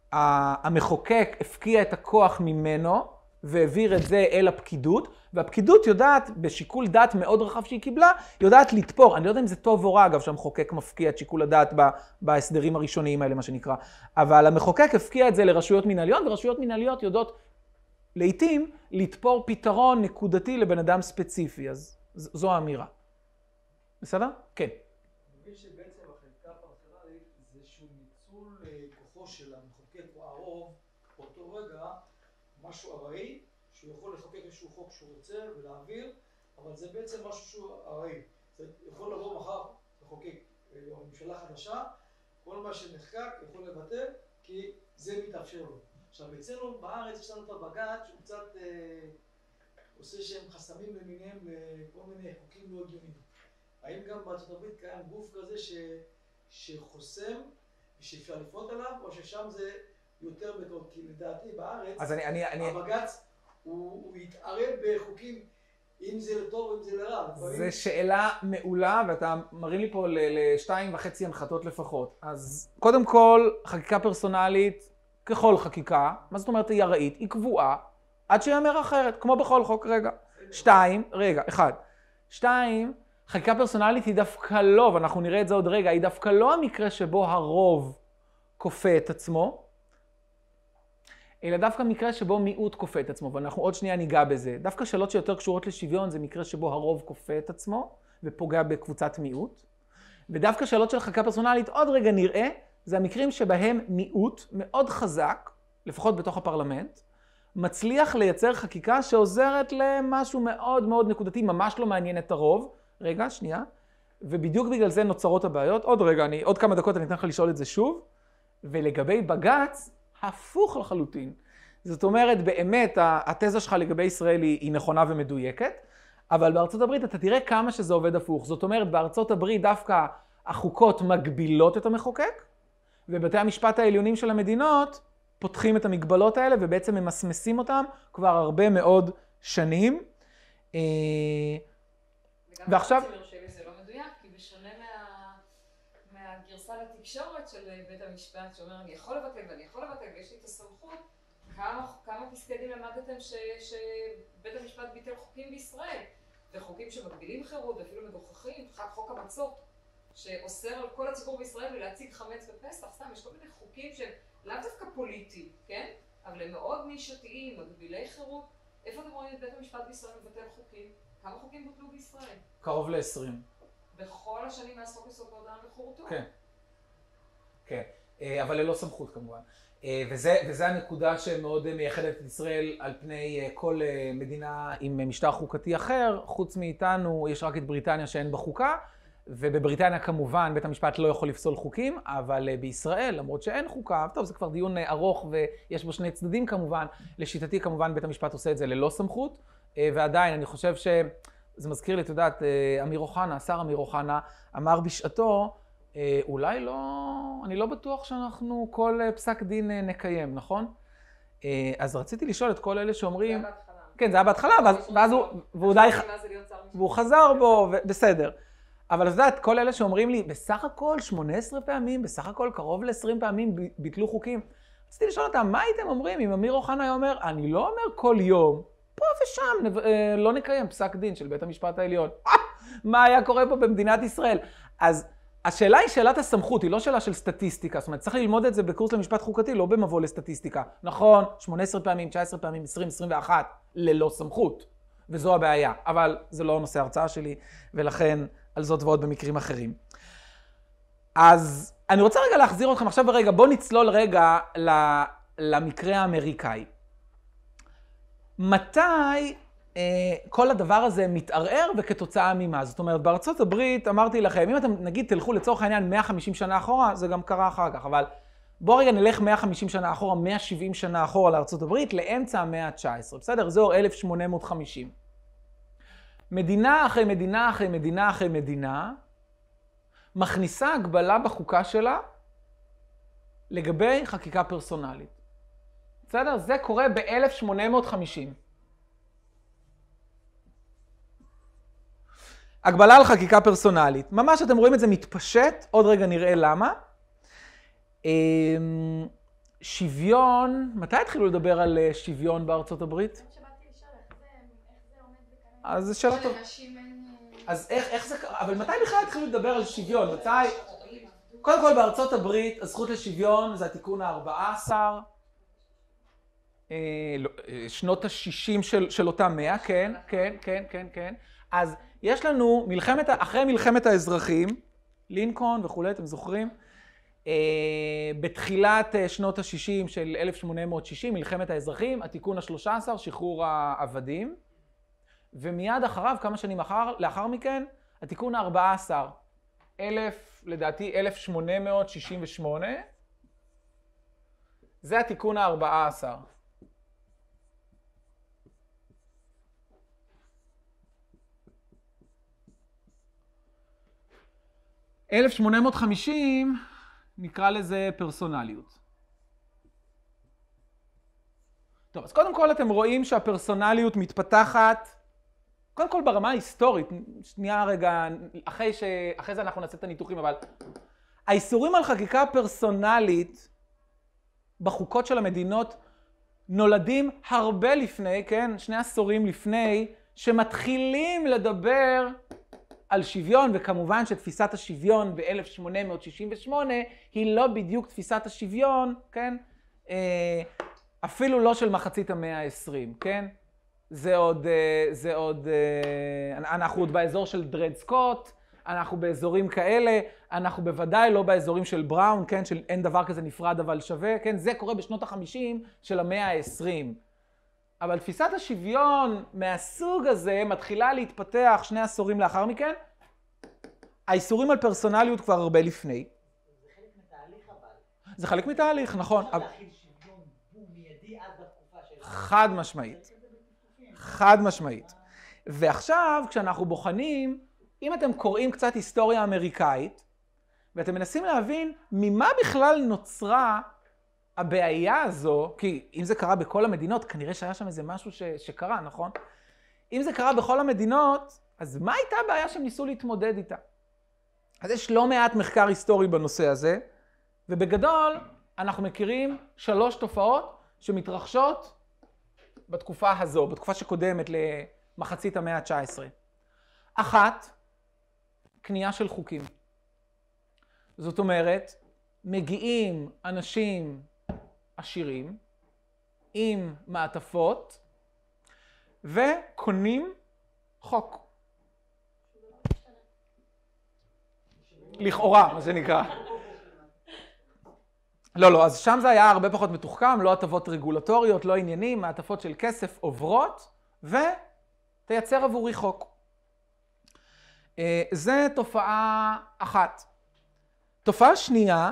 המחוקק הפקיע את הכוח ממנו והעביר את זה אל הפקידות, והפקידות יודעת, בשיקול דעת מאוד רחב שהיא קיבלה, יודעת לתפור. אני לא יודע אם זה טוב או רע, אגב, שהמחוקק מפקיע את שיקול הדעת בהסדרים הראשוניים האלה, מה שנקרא. אבל המחוקק הפקיע את זה לרשויות מנהליות, ורשויות מנהליות יודעות לעתים לתפור פתרון נקודתי לבן אדם ספציפי. אז זו האמירה. בסדר? כן. אני מבין שבעצם החלקה הפרסונלית זה איזשהו ניצול כוחו של המחוקק או הרוב באותו רגע, משהו ארעי, שהוא יכול לחוקק איזשהו חוק שהוא רוצה ולהעביר, אבל זה בעצם משהו שהוא ארעי. זה יכול לבוא מחר לחוקק או ממשלה חדשה, כל מה שנחקק יכול לבטל, כי זה מתאפשר לו. עכשיו, אצלנו בארץ יש לנו את הבג"ץ שהוא קצת עושה שהם חסמים למיניהם לכל מיני חוקים לא הגיוניים. האם גם בארצות הברית קיים גוף כזה שחוסם ושאפשר לפנות עליו, או ששם זה יותר בקרות? כי לדעתי בארץ, הבג"ץ הוא יתערב בחוקים, אם זה לטוב או אם זה לרע. זו שאלה מעולה, ואתה מראים לי פה ל2.5 הנחתות לפחות. אז קודם כל, חקיקה פרסונלית, ככל חקיקה, מה זאת אומרת היא ארעית? היא קבועה, עד שיאמר אחרת, כמו בכל חוק. רגע. 2, חקיקה פרסונלית היא דווקא לא, ואנחנו נראה את זה עוד רגע, היא דווקא לא המקרה שבו הרוב כופה את עצמו, אלא דווקא מקרה שבו מיעוט כופה את עצמו, ואנחנו עוד שנייה ניגע בזה. דווקא שאלות שיותר קשורות לשוויון זה מקרה שבו הרוב כופה את עצמו ופוגע בקבוצת מיעוט. ודווקא שאלות של חקיקה פרסונלית, עוד רגע נראה, זה המקרים שבהם מיעוט מאוד חזק, לפחות בתוך הפרלמנט, מצליח לייצר חקיקה שעוזרת למשהו מאוד מאוד נקודתי, ממש לא מעניין את הרוב. רגע, שנייה. ובדיוק בגלל זה נוצרות הבעיות. עוד כמה דקות אני אתן לך לשאול את זה שוב. ולגבי בג"ץ, הפוך לחלוטין. זאת אומרת, באמת, התזה שלך לגבי ישראל היא נכונה ומדויקת, אבל בארצות הברית אתה תראה כמה שזה עובד הפוך. זאת אומרת, בארצות הברית דווקא החוקות מגבילות את המחוקק, ובתי המשפט העליונים של המדינות פותחים את המגבלות האלה, ובעצם ממסמסים אותם כבר הרבה מאוד שנים. ועכשיו... זה לא מדויק, כי בשונה מהגרסה לתקשורת של בית המשפט, שאומר אני יכול לבטל ואני יכול לבטל ויש לי את הסמכות, כמה פסקי דין למדתם שבית המשפט ביטל חוקים בישראל, וחוקים שמגבילים חירות ואפילו מגוחכים, חוק המצות, שאוסר על כל הציבור בישראל ולהציג חמץ בפסח, סתם, יש כל מיני חוקים שהם לאו דווקא פוליטיים, כן? אבל הם מאוד נישתיים, מגבילי חירות. איפה אתם רואים את בית המשפט בישראל מבטל חוקים? כמה חוקים בוטלו בישראל? קרוב ל-20. בכל השנים מאז חוק יסוד כבוד האדם וחירותו? כן. כן, אבל ללא סמכות כמובן. וזה הנקודה שמאוד מייחדת את ישראל על פני כל מדינה עם משטר חוקתי אחר. חוץ מאיתנו יש רק את בריטניה שאין בה חוקה, ובבריטניה כמובן בית המשפט לא יכול לפסול חוקים, אבל בישראל, למרות שאין חוקה, טוב, זה כבר דיון ארוך ויש בו שני צדדים כמובן, לשיטתי כמובן בית המשפט עושה את זה ללא סמכות, ועדיין אני חושב שזה מזכיר לי, את יודעת, אמיר אוחנה, השר אמיר אוחנה, אמר בשעתו, אולי לא, אני לא בטוח שאנחנו כל פסק דין נקיים, נכון? אז רציתי לשאול את כל אלה שאומרים... זה היה בהתחלה. כן, זה היה בהתחלה, ואז והוא חזר בו, בסדר. אבל את יודעת, כל אלה שאומרים לי, בסך הכל 18 פעמים, בסך הכל קרוב ל-20 פעמים ביטלו חוקים. רציתי לשאול אותם, מה הייתם אומרים אם אמיר אוחנה היה אומר, אני לא אומר כל יום, פה ושם לא נקיים פסק דין של בית המשפט העליון. מה היה קורה פה במדינת ישראל? אז השאלה היא שאלת הסמכות, היא לא שאלה של סטטיסטיקה. זאת אומרת, צריך ללמוד את זה בקורס למשפט חוקתי, לא במבוא לסטטיסטיקה. נכון, 18 פעמים, 19 פעמים, 20, 21, ללא סמכות. וזו הבעיה. אבל זה לא נושא ההרצאה שלי, ולכן על זאת ועוד במקרים אחרים. אז אני רוצה רגע להחזיר אתכם עכשיו ברגע, בואו נצלול רגע למקרה האמריקאי. מתי כל הדבר הזה מתערער וכתוצאה ממה? זאת אומרת, בארצות הברית, אמרתי לכם, אם אתם נגיד תלכו לצורך העניין 150 שנה אחורה, זה גם קרה אחר כך, אבל בואו רגע נלך 150 שנה אחורה, 170 שנה אחורה לארצות הברית, לאמצע המאה ה-19, בסדר? זהו 1850. מדינה אחרי מדינה אחרי מדינה אחרי מדינה, מכניסה הגבלה בחוקה שלה לגבי חקיקה פרסונלית. בסדר? זה קורה ב-1850. הגבלה על חקיקה פרסונלית. ממש אתם רואים את זה מתפשט, עוד רגע נראה למה. שוויון, מתי התחילו לדבר על שוויון בארצות הברית? שבאתי לשאול איך זה עומד בקנה. אז זו שאלה טובה. שלנשים אין... אז איך זה קרה? אבל מתי בכלל התחילו לדבר על שוויון? מתי? קודם כל בארצות הברית הזכות לשוויון זה התיקון ה-14, שנות ה-60 של אותה מאה, כן. אז יש לנו אחרי מלחמת האזרחים, לינקולן וכולי, אתם זוכרים? בתחילת שנות ה-60 של 1860, מלחמת האזרחים, התיקון ה-13, שחרור העבדים, ומיד אחריו, כמה שנים לאחר מכן, התיקון ה-14, לדעתי 1868, זה התיקון ה-14. ב-1850 נקרא לזה פרסונליות. טוב, אז קודם כל אתם רואים שהפרסונליות מתפתחת, קודם כל ברמה ההיסטורית, שנייה רגע, אחרי זה אנחנו נעשה את הניתוחים, אבל האיסורים על חקיקה פרסונלית בחוקות של המדינות נולדים הרבה לפני, כן? 2 עשורים לפני, שמתחילים לדבר על שוויון, וכמובן שתפיסת השוויון ב-1868 היא לא בדיוק תפיסת השוויון, כן? אפילו לא של מחצית המאה ה-20, כן? אנחנו עוד באזור של דרד סקוט, אנחנו באזורים כאלה, אנחנו בוודאי לא באזורים של בראון, כן? של אין דבר כזה נפרד אבל שווה, כן? זה קורה בשנות ה-50 של המאה ה-20. אבל תפיסת השוויון מהסוג הזה מתחילה להתפתח 2 עשורים לאחר מכן. האיסורים על פרסונליות כבר הרבה לפני. זה חלק מתהליך אבל. זה חלק מתהליך, נכון. אפשר להכיל שוויון מיידי עד בתקופה של... חד משמעית. חד משמעית. ועכשיו, כשאנחנו בוחנים, אם אתם קוראים קצת היסטוריה אמריקאית, ואתם מנסים להבין ממה בכלל נוצרה הבעיה הזו, כי אם זה קרה בכל המדינות, כנראה שהיה שם איזה משהו שקרה, נכון? אם זה קרה בכל המדינות, אז מה הייתה הבעיה שהם ניסו להתמודד איתה? אז יש לא מעט מחקר היסטורי בנושא הזה, ובגדול אנחנו מכירים 3 תופעות שמתרחשות בתקופה הזו, בתקופה שקודמת למחצית המאה ה-19. 1, קנייה של חוקים. זאת אומרת, מגיעים אנשים עשירים עם מעטפות וקונים חוק. לכאורה, מה שנקרא. לא, אז שם זה היה הרבה פחות מתוחכם, לא הטבות רגולטוריות, לא עניינים, מעטפות של כסף עוברות ותייצר עבורי חוק. זה תופעה אחת. תופעה שנייה,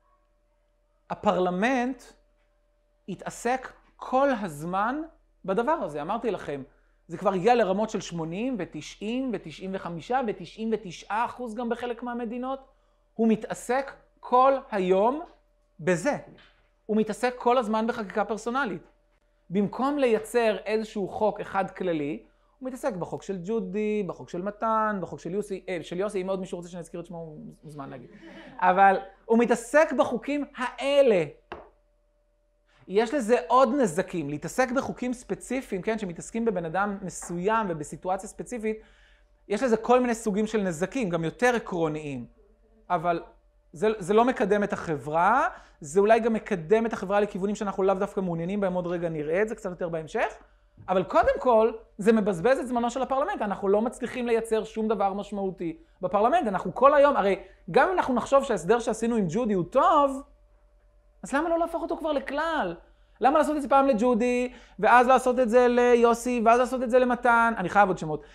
הפרלמנט התעסק כל הזמן בדבר הזה. אמרתי לכם, זה כבר הגיע לרמות של 80 ו-90 ו-95 ו-99% גם בחלק מהמדינות. הוא מתעסק כל היום בזה. הוא מתעסק כל הזמן בחקיקה פרסונלית. במקום לייצר איזשהו חוק אחד כללי, הוא מתעסק בחוק של ג'ודי, בחוק של מתן, בחוק של יוסי, אם עוד מישהו רוצה שנזכיר את שמו, הוא מוזמן להגיד. אבל הוא מתעסק בחוקים האלה. יש לזה עוד נזקים, להתעסק בחוקים ספציפיים, כן, שמתעסקים בבן אדם מסוים ובסיטואציה ספציפית, יש לזה כל מיני סוגים של נזקים, גם יותר עקרוניים. אבל זה לא מקדם את החברה, זה אולי גם מקדם את החברה לכיוונים שאנחנו לאו דווקא מעוניינים בהם, עוד רגע נראה את זה קצת יותר בהמשך. אבל קודם כל, זה מבזבז את זמנו של הפרלמנט, אנחנו לא מצליחים לייצר שום דבר משמעותי בפרלמנט, אנחנו כל היום, הרי גם אם אנחנו נחשוב שההסדר שעשינו עם ג'ודי הוא טוב, אז למה לא להפוך אותו כבר לכלל? למה לעשות את זה פעם לג'ודי, ואז לעשות את זה ליוסי, ואז לעשות את זה למתן? אני חייב עוד שמות.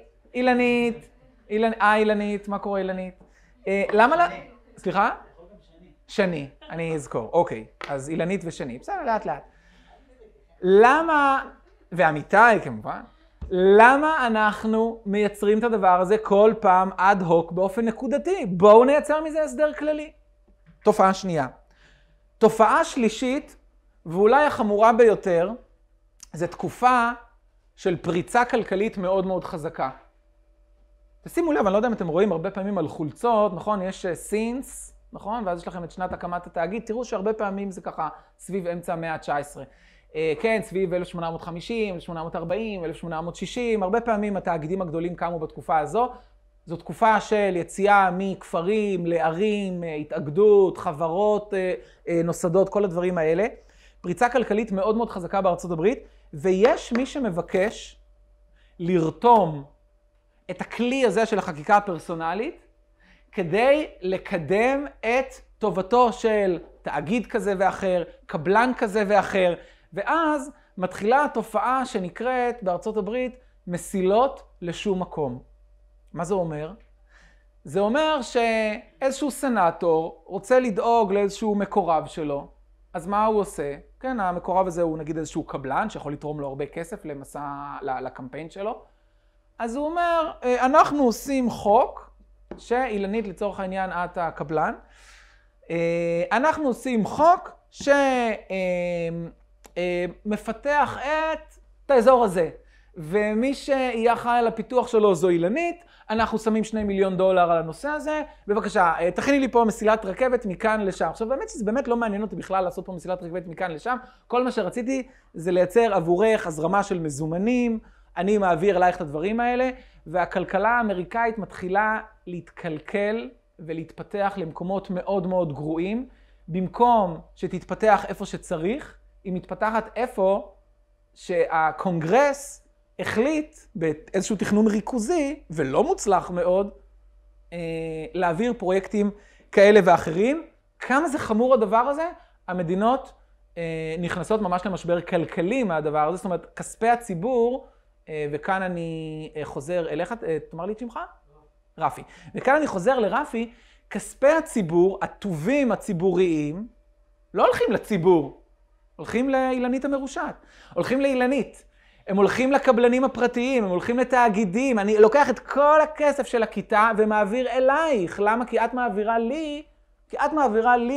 אילנית, מה קורה אילנית? למה לא... סליחה? שני, אני אזכור, אוקיי. אז אילנית ושני, בסדר, לאט לאט. למה, ואמיתי כמובן, למה אנחנו מייצרים את הדבר הזה כל פעם עד הוק באופן נקודתי? בואו נייצר מזה הסדר כללי. תופעה שנייה. תופעה שלישית, ואולי החמורה ביותר, זה תקופה של פריצה כלכלית מאוד מאוד חזקה. תשימו לב, אני לא יודע אם אתם רואים הרבה פעמים על חולצות, נכון? יש סינס, נכון? ואז יש לכם את שנת הקמת התאגיד. תראו שהרבה פעמים זה ככה סביב אמצע המאה ה-19. כן, סביב 1850, 1840, 1860, הרבה פעמים התאגידים הגדולים קמו בתקופה הזו. זו תקופה של יציאה מכפרים לערים, התאגדות, חברות נוסדות, כל הדברים האלה. פריצה כלכלית מאוד מאוד חזקה בארצות הברית, ויש מי שמבקש לרתום את הכלי הזה של החקיקה הפרסונלית, כדי לקדם את טובתו של תאגיד כזה ואחר, קבלן כזה ואחר, ואז מתחילה התופעה שנקראת בארצות הברית מסילות לשום מקום. מה זה אומר? זה אומר שאיזשהו סנאטור רוצה לדאוג לאיזשהו מקורב שלו, אז מה הוא עושה? כן, המקורב הזה הוא נגיד איזשהו קבלן שיכול לתרום לו הרבה כסף לקמפיין שלו. אז הוא אומר, אנחנו עושים חוק, שאילנית לצורך העניין את הקבלן, אנחנו עושים חוק שמפתח את האזור הזה, ומי שיהיה אחראי על הפיתוח שלו זו אילנית, אנחנו שמים $2 מיליון על הנושא הזה, בבקשה, תכיני לי פה מסילת רכבת מכאן לשם. עכשיו באמת שזה באמת לא מעניין אותי בכלל לעשות פה מסילת רכבת מכאן לשם, כל מה שרציתי זה לייצר עבורך הזרמה של מזומנים, אני מעביר אלייך את הדברים האלה, והכלכלה האמריקאית מתחילה להתקלקל ולהתפתח למקומות מאוד מאוד גרועים, במקום שתתפתח איפה שצריך, היא מתפתחת איפה שהקונגרס החליט באיזשהו תכנון ריכוזי, ולא מוצלח מאוד, להעביר פרויקטים כאלה ואחרים. כמה זה חמור הדבר הזה? המדינות נכנסות ממש למשבר כלכלי מהדבר הזה, זאת אומרת, כספי הציבור, וכאן אני חוזר אליך, תאמר לי את שמך? רפי. וכאן אני חוזר לרפי, כספי הציבור, הטובים הציבוריים, לא הולכים לציבור, הולכים לאילנית המרושעת, הולכים לאילנית. הם הולכים לקבלנים הפרטיים, הם הולכים לתאגידים, אני לוקח את כל הכסף של הכיתה ומעביר אלייך. למה? כי את מעבירה לי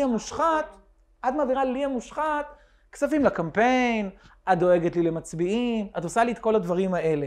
המושחת, כספים לקמפיין, את דואגת לי למצביעים, את עושה לי את כל הדברים האלה.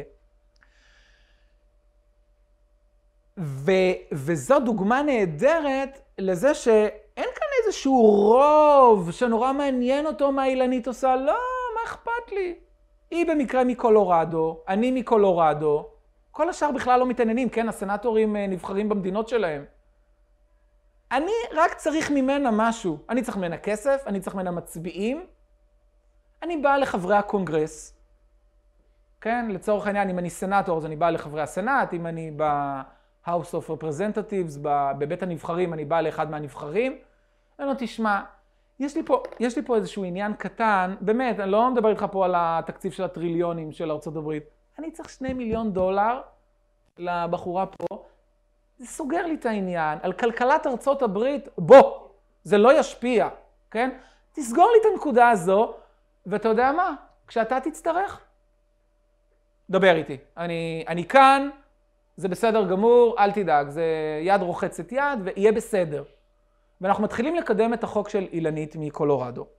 וזו דוגמה נהדרת לזה שאין כאן איזשהו רוב שנורא מעניין אותו מה אילנית עושה. לא, מה אכפת לי? היא במקרה מקולורדו, אני מקולורדו, כל השאר בכלל לא מתעניינים, כן, הסנאטורים נבחרים במדינות שלהם. אני רק צריך ממנה משהו, אני צריך ממנה כסף, אני צריך ממנה מצביעים, אני באה לחברי הקונגרס, כן, לצורך העניין, אם אני סנאטור, אז אני באה לחברי הסנאט, אם אני ב-House of Representatives, בבית הנבחרים, אני באה לאחד מהנבחרים, אני לא תשמע, יש לי פה איזשהו עניין קטן, באמת, אני לא מדבר איתך פה על התקציב של הטריליונים של ארצות הברית. אני צריך $2 מיליון לבחורה פה, זה סוגר לי את העניין. על כלכלת ארצות הברית, בוא, זה לא ישפיע, כן? תסגור לי את הנקודה הזו, ואתה יודע מה? כשאתה תצטרך, דבר איתי. אני כאן, זה בסדר גמור, אל תדאג, זה יד רוחצת יד, ויהיה בסדר. ואנחנו מתחילים לקדם את החוק של אילנית מקולורדו.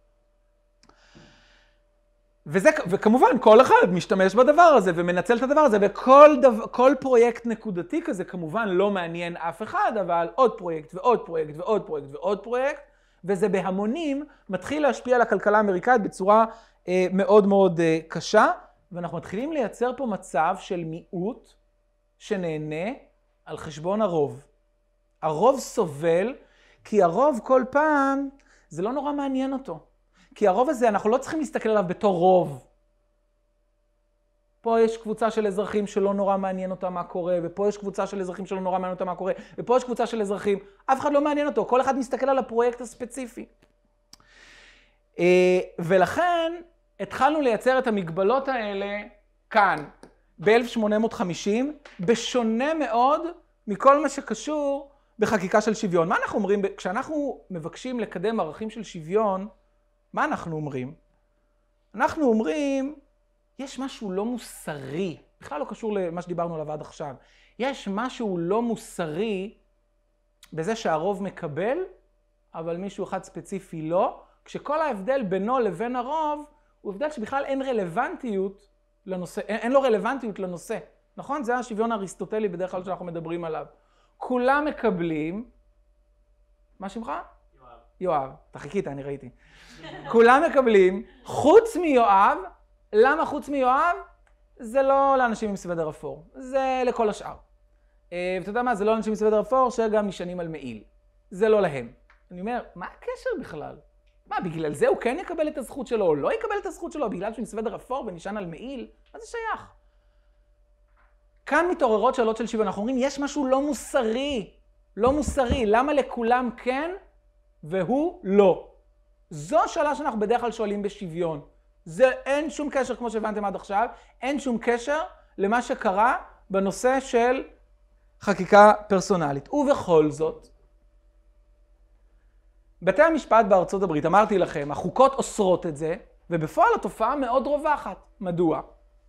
וכמובן, כל אחד משתמש בדבר הזה ומנצל את הדבר הזה, וכל פרויקט נקודתי כזה כמובן לא מעניין אף אחד, אבל עוד פרויקט ועוד פרויקט ועוד פרויקט ועוד פרויקט, וזה בהמונים מתחיל להשפיע על הכלכלה האמריקאית בצורה מאוד מאוד קשה, ואנחנו מתחילים לייצר פה מצב של מיעוט שנהנה על חשבון הרוב. הרוב סובל, כי הרוב כל פעם, זה לא נורא מעניין אותו. כי הרוב הזה, אנחנו לא צריכים להסתכל עליו בתור רוב. פה יש קבוצה של אזרחים שלא נורא מעניין אותם מה קורה, ופה יש קבוצה של אזרחים שלא נורא מעניין אותם מה קורה, ופה יש קבוצה של אזרחים, אף אחד לא מעניין אותו, כל אחד מסתכל על הפרויקט הספציפי. ולכן, התחלנו לייצר את המגבלות האלה כאן, ב-1850, בשונה מאוד מכל מה שקשור בחקיקה של שוויון. מה אנחנו אומרים? כשאנחנו מבקשים לקדם ערכים של שוויון, מה אנחנו אומרים? אנחנו אומרים, יש משהו לא מוסרי, בכלל לא קשור למה שדיברנו עליו עד עכשיו. יש משהו לא מוסרי בזה שהרוב מקבל, אבל מישהו אחד ספציפי לא, כשכל ההבדל בינו לבין הרוב, הוא הבדל שבכלל אין רלוונטיות לנושא, אין לו רלוונטיות לנושא. נכון? זה השוויון האריסטוטלי בדרך כלל שאנחנו מדברים עליו. כולם מקבלים, מה שמך? יואב. יואב, אתה חיכית, אני ראיתי. כולם מקבלים, חוץ מיואב. למה חוץ מיואב? זה לא לאנשים עם סוודר אפור, זה לכל השאר. ואתה יודע מה, זה לא לאנשים עם סוודר אפור שגם נשענים על מעיל. זה לא להם. אני אומר, מה הקשר בכלל? מה, בגלל זה הוא כן יקבל את הזכות שלו, או לא יקבל את הזכות שלו, בגלל שהוא עם סוודר אפור ונשען על מעיל? מה זה שייך? כאן מתעוררות שאלות של שוויון. אנחנו אומרים, יש משהו לא מוסרי. לא מוסרי. למה לכולם כן והוא לא? זו השאלה שאנחנו בדרך כלל שואלים בשוויון. זה אין שום קשר, כמו שהבנתם עד עכשיו, אין שום קשר למה שקרה בנושא של חקיקה פרסונלית. ובכל זאת, בתי המשפט בארצות הברית, אמרתי לכם, החוקות אוסרות את זה, ובפועל התופעה מאוד רווחת. מדוע?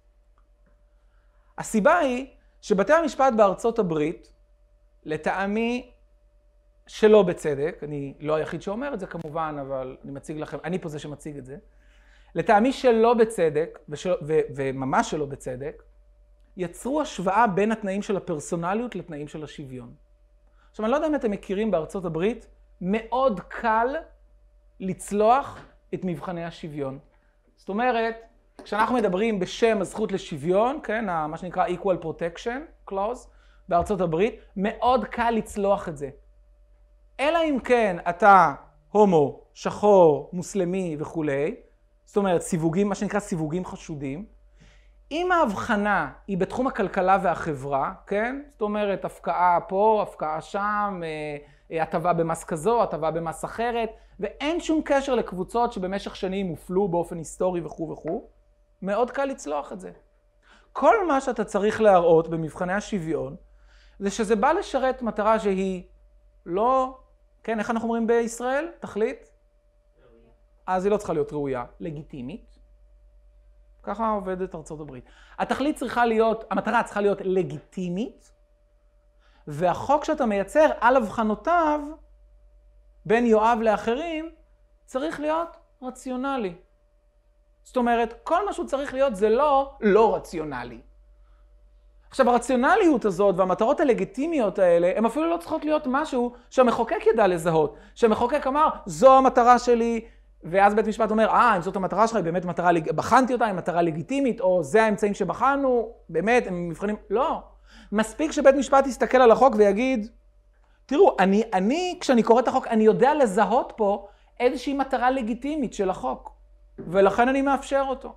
הסיבה היא שבתי המשפט בארצות הברית, לטעמי שלא בצדק, אני לא היחיד שאומר את זה כמובן, אבל אני מציג לכם, אני פה זה שמציג את זה, לטעמי שלא בצדק, וממש שלא בצדק, יצרו השוואה בין התנאים של הפרסונליות לתנאים של השוויון. עכשיו, אני לא יודע אם אתם מכירים בארצות הברית, מאוד קל לצלוח את מבחני השוויון. זאת אומרת, כשאנחנו מדברים בשם הזכות לשוויון, כן, מה שנקרא Equal Protection Clause, בארצות הברית, מאוד קל לצלוח את זה. אלא אם כן אתה הומו, שחור, מוסלמי וכו', זאת אומרת, סיווגים, מה שנקרא סיווגים חשודים, אם ההבחנה היא בתחום הכלכלה והחברה, כן? זאת אומרת, הפקעה פה, הפקעה שם, הטבה במס כזו, הטבה במס אחרת, ואין שום קשר לקבוצות שבמשך שנים הופלו באופן היסטורי וכו' וכו', מאוד קל לצלוח את זה. כל מה שאתה צריך להראות במבחני השוויון, זה שזה בא לשרת מטרה שהיא לא, כן, איך אנחנו אומרים בישראל? תכלית? ראויה. אז היא לא צריכה להיות ראויה, לגיטימית. ככה עובדת ארצות הברית. התכלית צריכה להיות, המטרה צריכה להיות לגיטימית, והחוק שאתה מייצר על הבחנותיו, בין יואב לאחרים, צריך להיות רציונלי. זאת אומרת, כל מה שהוא צריך להיות זה לא רציונלי. עכשיו, הרציונליות הזאת והמטרות הלגיטימיות האלה, הן אפילו לא צריכות להיות משהו שהמחוקק ידע לזהות. שהמחוקק אמר, זו המטרה שלי, ואז בית משפט אומר, אם זאת המטרה שלך, היא באמת מטרה, בחנתי אותה, היא מטרה לגיטימית, או זה האמצעים שבחנו, באמת, הם מבחנים, לא. מספיק שבית משפט יסתכל על החוק ויגיד, תראו, כשאני קורא את החוק, אני יודע לזהות פה איזושהי מטרה לגיטימית של החוק, ולכן אני מאפשר אותו.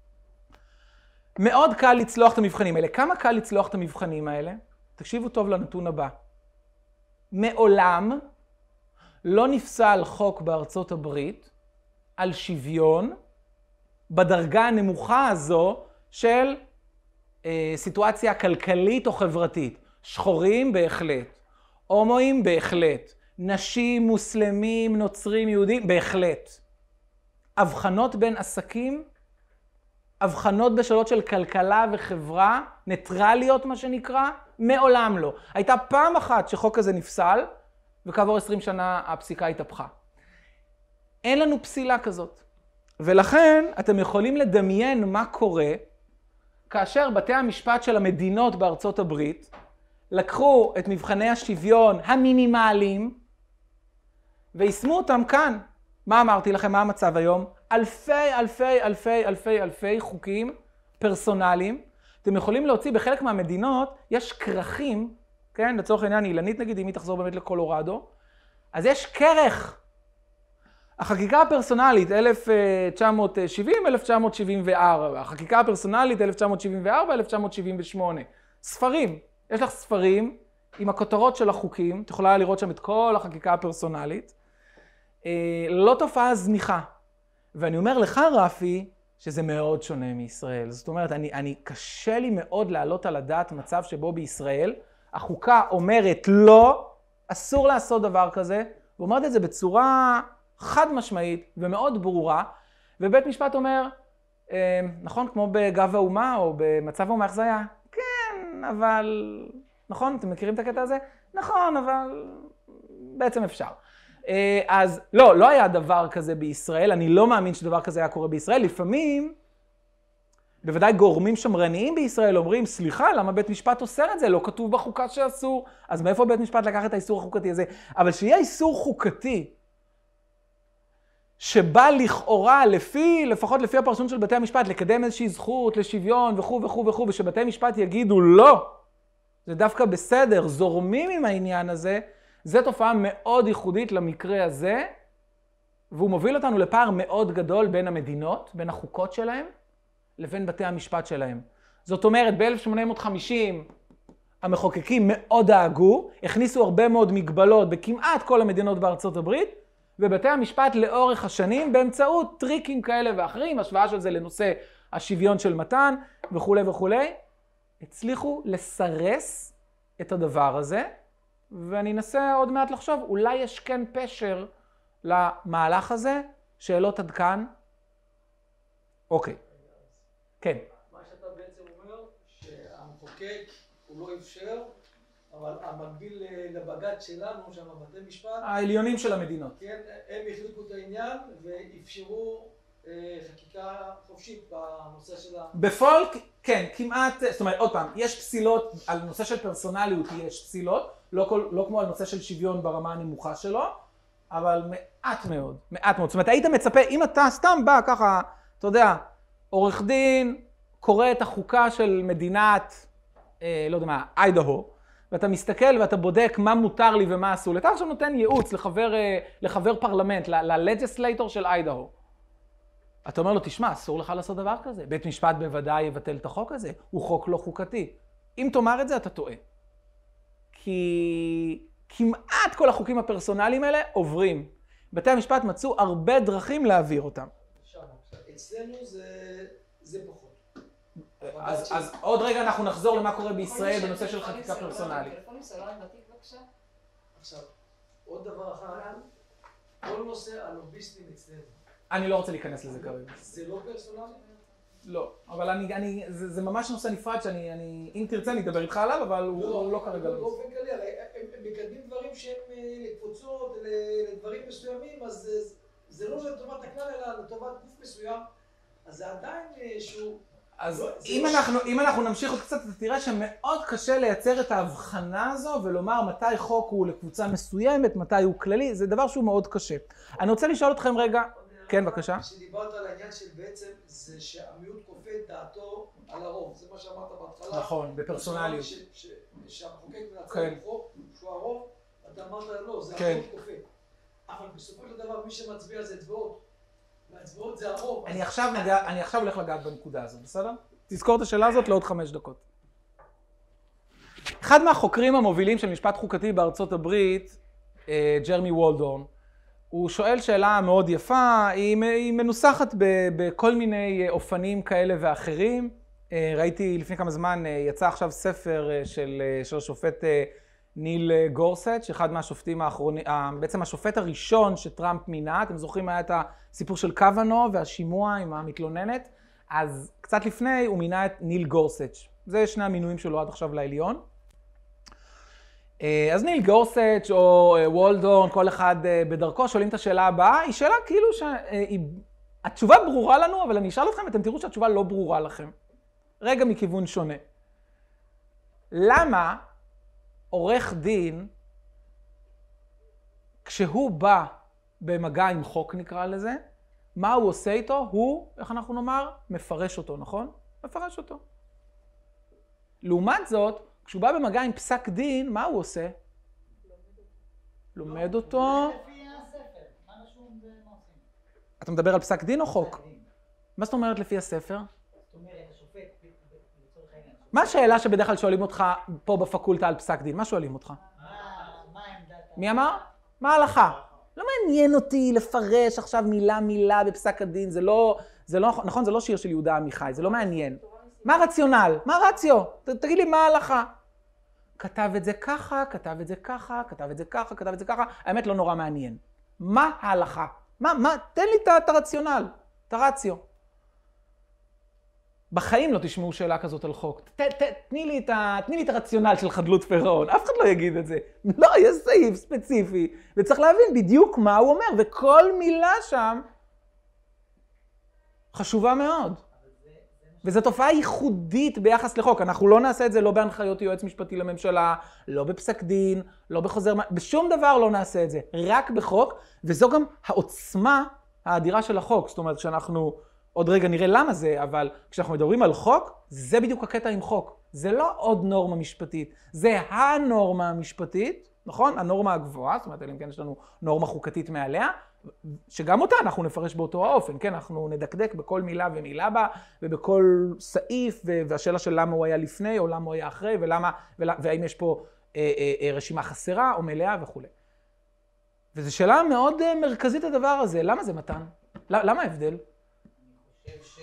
מאוד קל לצלוח את המבחנים האלה. כמה קל לצלוח את המבחנים האלה? תקשיבו טוב לנתון הבא. מעולם לא נפסל חוק בארצות הברית על שוויון בדרגה הנמוכה הזו של סיטואציה כלכלית או חברתית. שחורים בהחלט, הומואים בהחלט, נשים, מוסלמים, נוצרים, יהודים בהחלט. הבחנות בין עסקים, הבחנות בשאלות של כלכלה וחברה, ניטרליות מה שנקרא, מעולם לא. הייתה פעם אחת שחוק הזה נפסל, וכעבור 20 שנה הפסיקה התהפכה. אין לנו פסילה כזאת. ולכן אתם יכולים לדמיין מה קורה, כאשר בתי המשפט של המדינות בארצות הברית, לקחו את מבחני השוויון המינימליים, ויישמו אותם כאן. מה אמרתי לכם? מה המצב היום? אלפי חוקים פרסונליים. אתם יכולים להוציא בחלק מהמדינות, יש כרכים, כן? לצורך העניין, אילנית נגיד, אם היא תחזור באמת לקולורדו, אז יש כרך. החקיקה הפרסונלית, 1970, 1974. החקיקה הפרסונלית, 1974, 1978. ספרים. יש לך ספרים עם הכותרות של החוקים, את יכולה לראות שם את כל החקיקה הפרסונלית. לא תופעה זניחה. ואני אומר לך, רפי, שזה מאוד שונה מישראל. זאת אומרת, קשה לי מאוד להעלות על הדעת מצב שבו בישראל, החוקה אומרת לא, אסור לעשות דבר כזה, ואומרת את זה בצורה חד משמעית ומאוד ברורה, ובית משפט אומר, נכון, כמו בגב האומה או במצב האומה, איך זה היה? כן, אבל... נכון, אתם מכירים את הקטע הזה? נכון, אבל בעצם אפשר. אז לא היה דבר כזה בישראל, אני לא מאמין שדבר כזה היה קורה בישראל. לפעמים בוודאי גורמים שמרניים בישראל אומרים, סליחה, למה בית משפט אוסר את זה? לא כתוב בחוקה שאסור. אז מאיפה בית משפט לקח את האיסור החוקתי הזה? אבל שיהיה איסור חוקתי, שבא לכאורה, לפחות לפי הפרשנות של בתי המשפט, לקדם איזושהי זכות לשוויון וכו' וכו' וכו', ושבתי משפט יגידו לא, זה דווקא בסדר, זורמים עם העניין הזה, זה תופעה מאוד ייחודית למקרה הזה, והוא מוביל אותנו לפער מאוד גדול בין המדינות, בין החוקות שלהם, לבין בתי המשפט שלהם. זאת אומרת, ב-1850 המחוקקים מאוד דאגו, הכניסו הרבה מאוד מגבלות בכמעט כל המדינות בארצות הברית, ובתי המשפט לאורך השנים, באמצעות טריקים כאלה ואחרים, השוואה של זה לנושא השוויון של מתן וכו' וכו', הצליחו לסרס את הדבר הזה, ואני אנסה עוד מעט לחשוב, אולי יש כן פשר למהלך הזה, שאלות עד כאן. אוקיי. כן. מה שאתה בעצם אומר, שהמחוקק הוא לא אפשר, אבל המקביל לבג"ץ שלנו, שם בתי משפט, העליונים של המדינות. כן, הם החליטו את העניין ואפשרו חקיקה חופשית בנושא של בפועל, כן, כמעט, זאת אומרת, עוד פעם, יש פסילות, על נושא של פרסונליות יש פסילות, לא כמו על נושא של שוויון ברמה הנמוכה שלו, אבל מעט מאוד, מעט מאוד. זאת אומרת, היית מצפה, אם אתה סתם בא ככה, אתה יודע, עורך דין, קורא את החוקה של מדינת, לא יודע מה, איידהו, ואתה מסתכל ואתה בודק מה מותר לי ומה אסור לי. אתה עכשיו נותן ייעוץ לחבר פרלמנט, ללג'סלייטור של איידהו. אתה אומר לו, תשמע, אסור לך לעשות דבר כזה. בית משפט בוודאי יבטל את החוק הזה. הוא חוק לא חוקתי. אם תאמר את זה, אתה טועה. כי כמעט כל החוקים הפרסונליים האלה עוברים. בתי המשפט מצאו הרבה דרכים להעביר אותם. אצלנו זה פחות. אז עוד רגע אנחנו נחזור למה קורה בישראל בנושא של חקיקה פרסונלית. טלפונים סלולריים בתיק בבקשה. עכשיו, עוד דבר אחד, כל נושא הלוביסטים אצלנו. אני לא רוצה להיכנס לזה כרגע. זה לא פרסונלי? לא, אבל זה ממש נושא נפרד שאני, אם תרצה אני אדבר איתך עליו, אבל הוא לא כרגע. באופן כללי, הם מקדמים דברים שהם לקבוצות, לדברים מסוימים, אז זה לא לטובת הכלל, אלא לטובת גוף מסוים, אז זה עדיין שהוא... אז אם אנחנו נמשיך עוד קצת, אתה תראה שמאוד קשה לייצר את ההבחנה הזו ולומר מתי חוק הוא לקבוצה מסוימת, מתי הוא כללי, זה דבר שהוא מאוד קשה. אני רוצה לשאול אתכם רגע, כן בבקשה. כשדיברת על העניין של בעצם זה שהמיעוט כופה את דעתו על הרוב, זה מה שאמרת בהתחלה. נכון, בפרסונליות. שהמחוקק מנצל חוק שהוא הרוב, אתה אמרת לא, זה המיעוט כופה. אבל בסופו של דבר מי שמצביע זה אצבעות. והאצבעות זה הרוב. אני עכשיו הולך לגעת בנקודה הזאת, בסדר? תזכור את השאלה הזאת לעוד 5 דקות. אחד מהחוקרים המובילים של משפט חוקתי בארצות הברית, ג'רמי וולדורן, הוא שואל שאלה מאוד יפה, היא מנוסחת בכל מיני אופנים כאלה ואחרים. ראיתי לפני כמה זמן, יצא עכשיו ספר של השופט ניל גורסץ', אחד מהשופטים האחרונים, בעצם השופט הראשון שטראמפ מינה, אתם זוכרים היה את הסיפור של קוונו והשימוע עם המתלוננת, אז קצת לפני הוא מינה את ניל גורסץ', זה שני המינויים שלו עד עכשיו לעליון. אז ניל גורסץ' או וולדורן, כל אחד בדרכו, שואלים את השאלה הבאה, היא שאלה כאילו התשובה ברורה לנו, אבל אני אשאל אתכם, אתם תראו שהתשובה לא ברורה לכם. רגע מכיוון שונה. למה עורך דין, כשהוא בא במגע עם חוק נקרא לזה, מה הוא עושה איתו? הוא, איך אנחנו נאמר? מפרש אותו, נכון? מפרש אותו. לעומת זאת, כשהוא בא במגע עם פסק דין, מה הוא עושה? לומד אותו. לפי הספר, מה רשום ומה עושים? אתה מדבר על פסק דין או חוק? מה זאת אומרת לפי הספר? זאת אומרת, השופט, לצורך העניין. מה השאלה שבדרך כלל שואלים אותך פה בפקולטה על פסק דין? מה שואלים אותך? מה העמדת? מי אמר? מה ההלכה? לא מעניין אותי לפרש עכשיו מילה בפסק הדין, זה לא, נכון, זה לא שיר של יהודה עמיחי, זה לא מעניין. מה הרציונל? מה הרציו? תגיד לי מה ההלכה. כתב את זה ככה, כתב את זה ככה, כתב את זה ככה, כתב את זה ככה, האמת לא נורא מעניין. מה ההלכה? תן לי את הרציונל, את הרציו. בחיים לא תשמעו שאלה כזאת על חוק. תני לי את הרציונל של חדלות פירעון. אף אחד לא יגיד את זה. לא, יש סעיף ספציפי, וצריך להבין בדיוק מה הוא אומר, וכל מילה שם חשובה מאוד. וזו תופעה ייחודית ביחס לחוק. אנחנו לא נעשה את זה לא בהנחיות יועץ משפטי לממשלה, לא בפסק דין, לא בחוזר, בשום דבר לא נעשה את זה, רק בחוק, וזו גם העוצמה האדירה של החוק. זאת אומרת, שאנחנו עוד רגע נראה למה זה, אבל כשאנחנו מדברים על חוק, זה בדיוק הקטע עם חוק. זה לא עוד נורמה משפטית, זה הנורמה המשפטית, נכון? הנורמה הגבוהה, זאת אומרת, אלא אם כן יש לנו נורמה חוקתית מעליה, שגם אותה אנחנו נפרש באותו האופן, כן? אנחנו נדקדק בכל מילה ומילה בה, ובכל סעיף, והשאלה של למה הוא היה לפני, או למה הוא היה אחרי, והאם יש פה רשימה חסרה או מלאה וכו'. וזו שאלה מאוד מרכזית הדבר הזה. למה זה מתן? למה ההבדל? אני חושב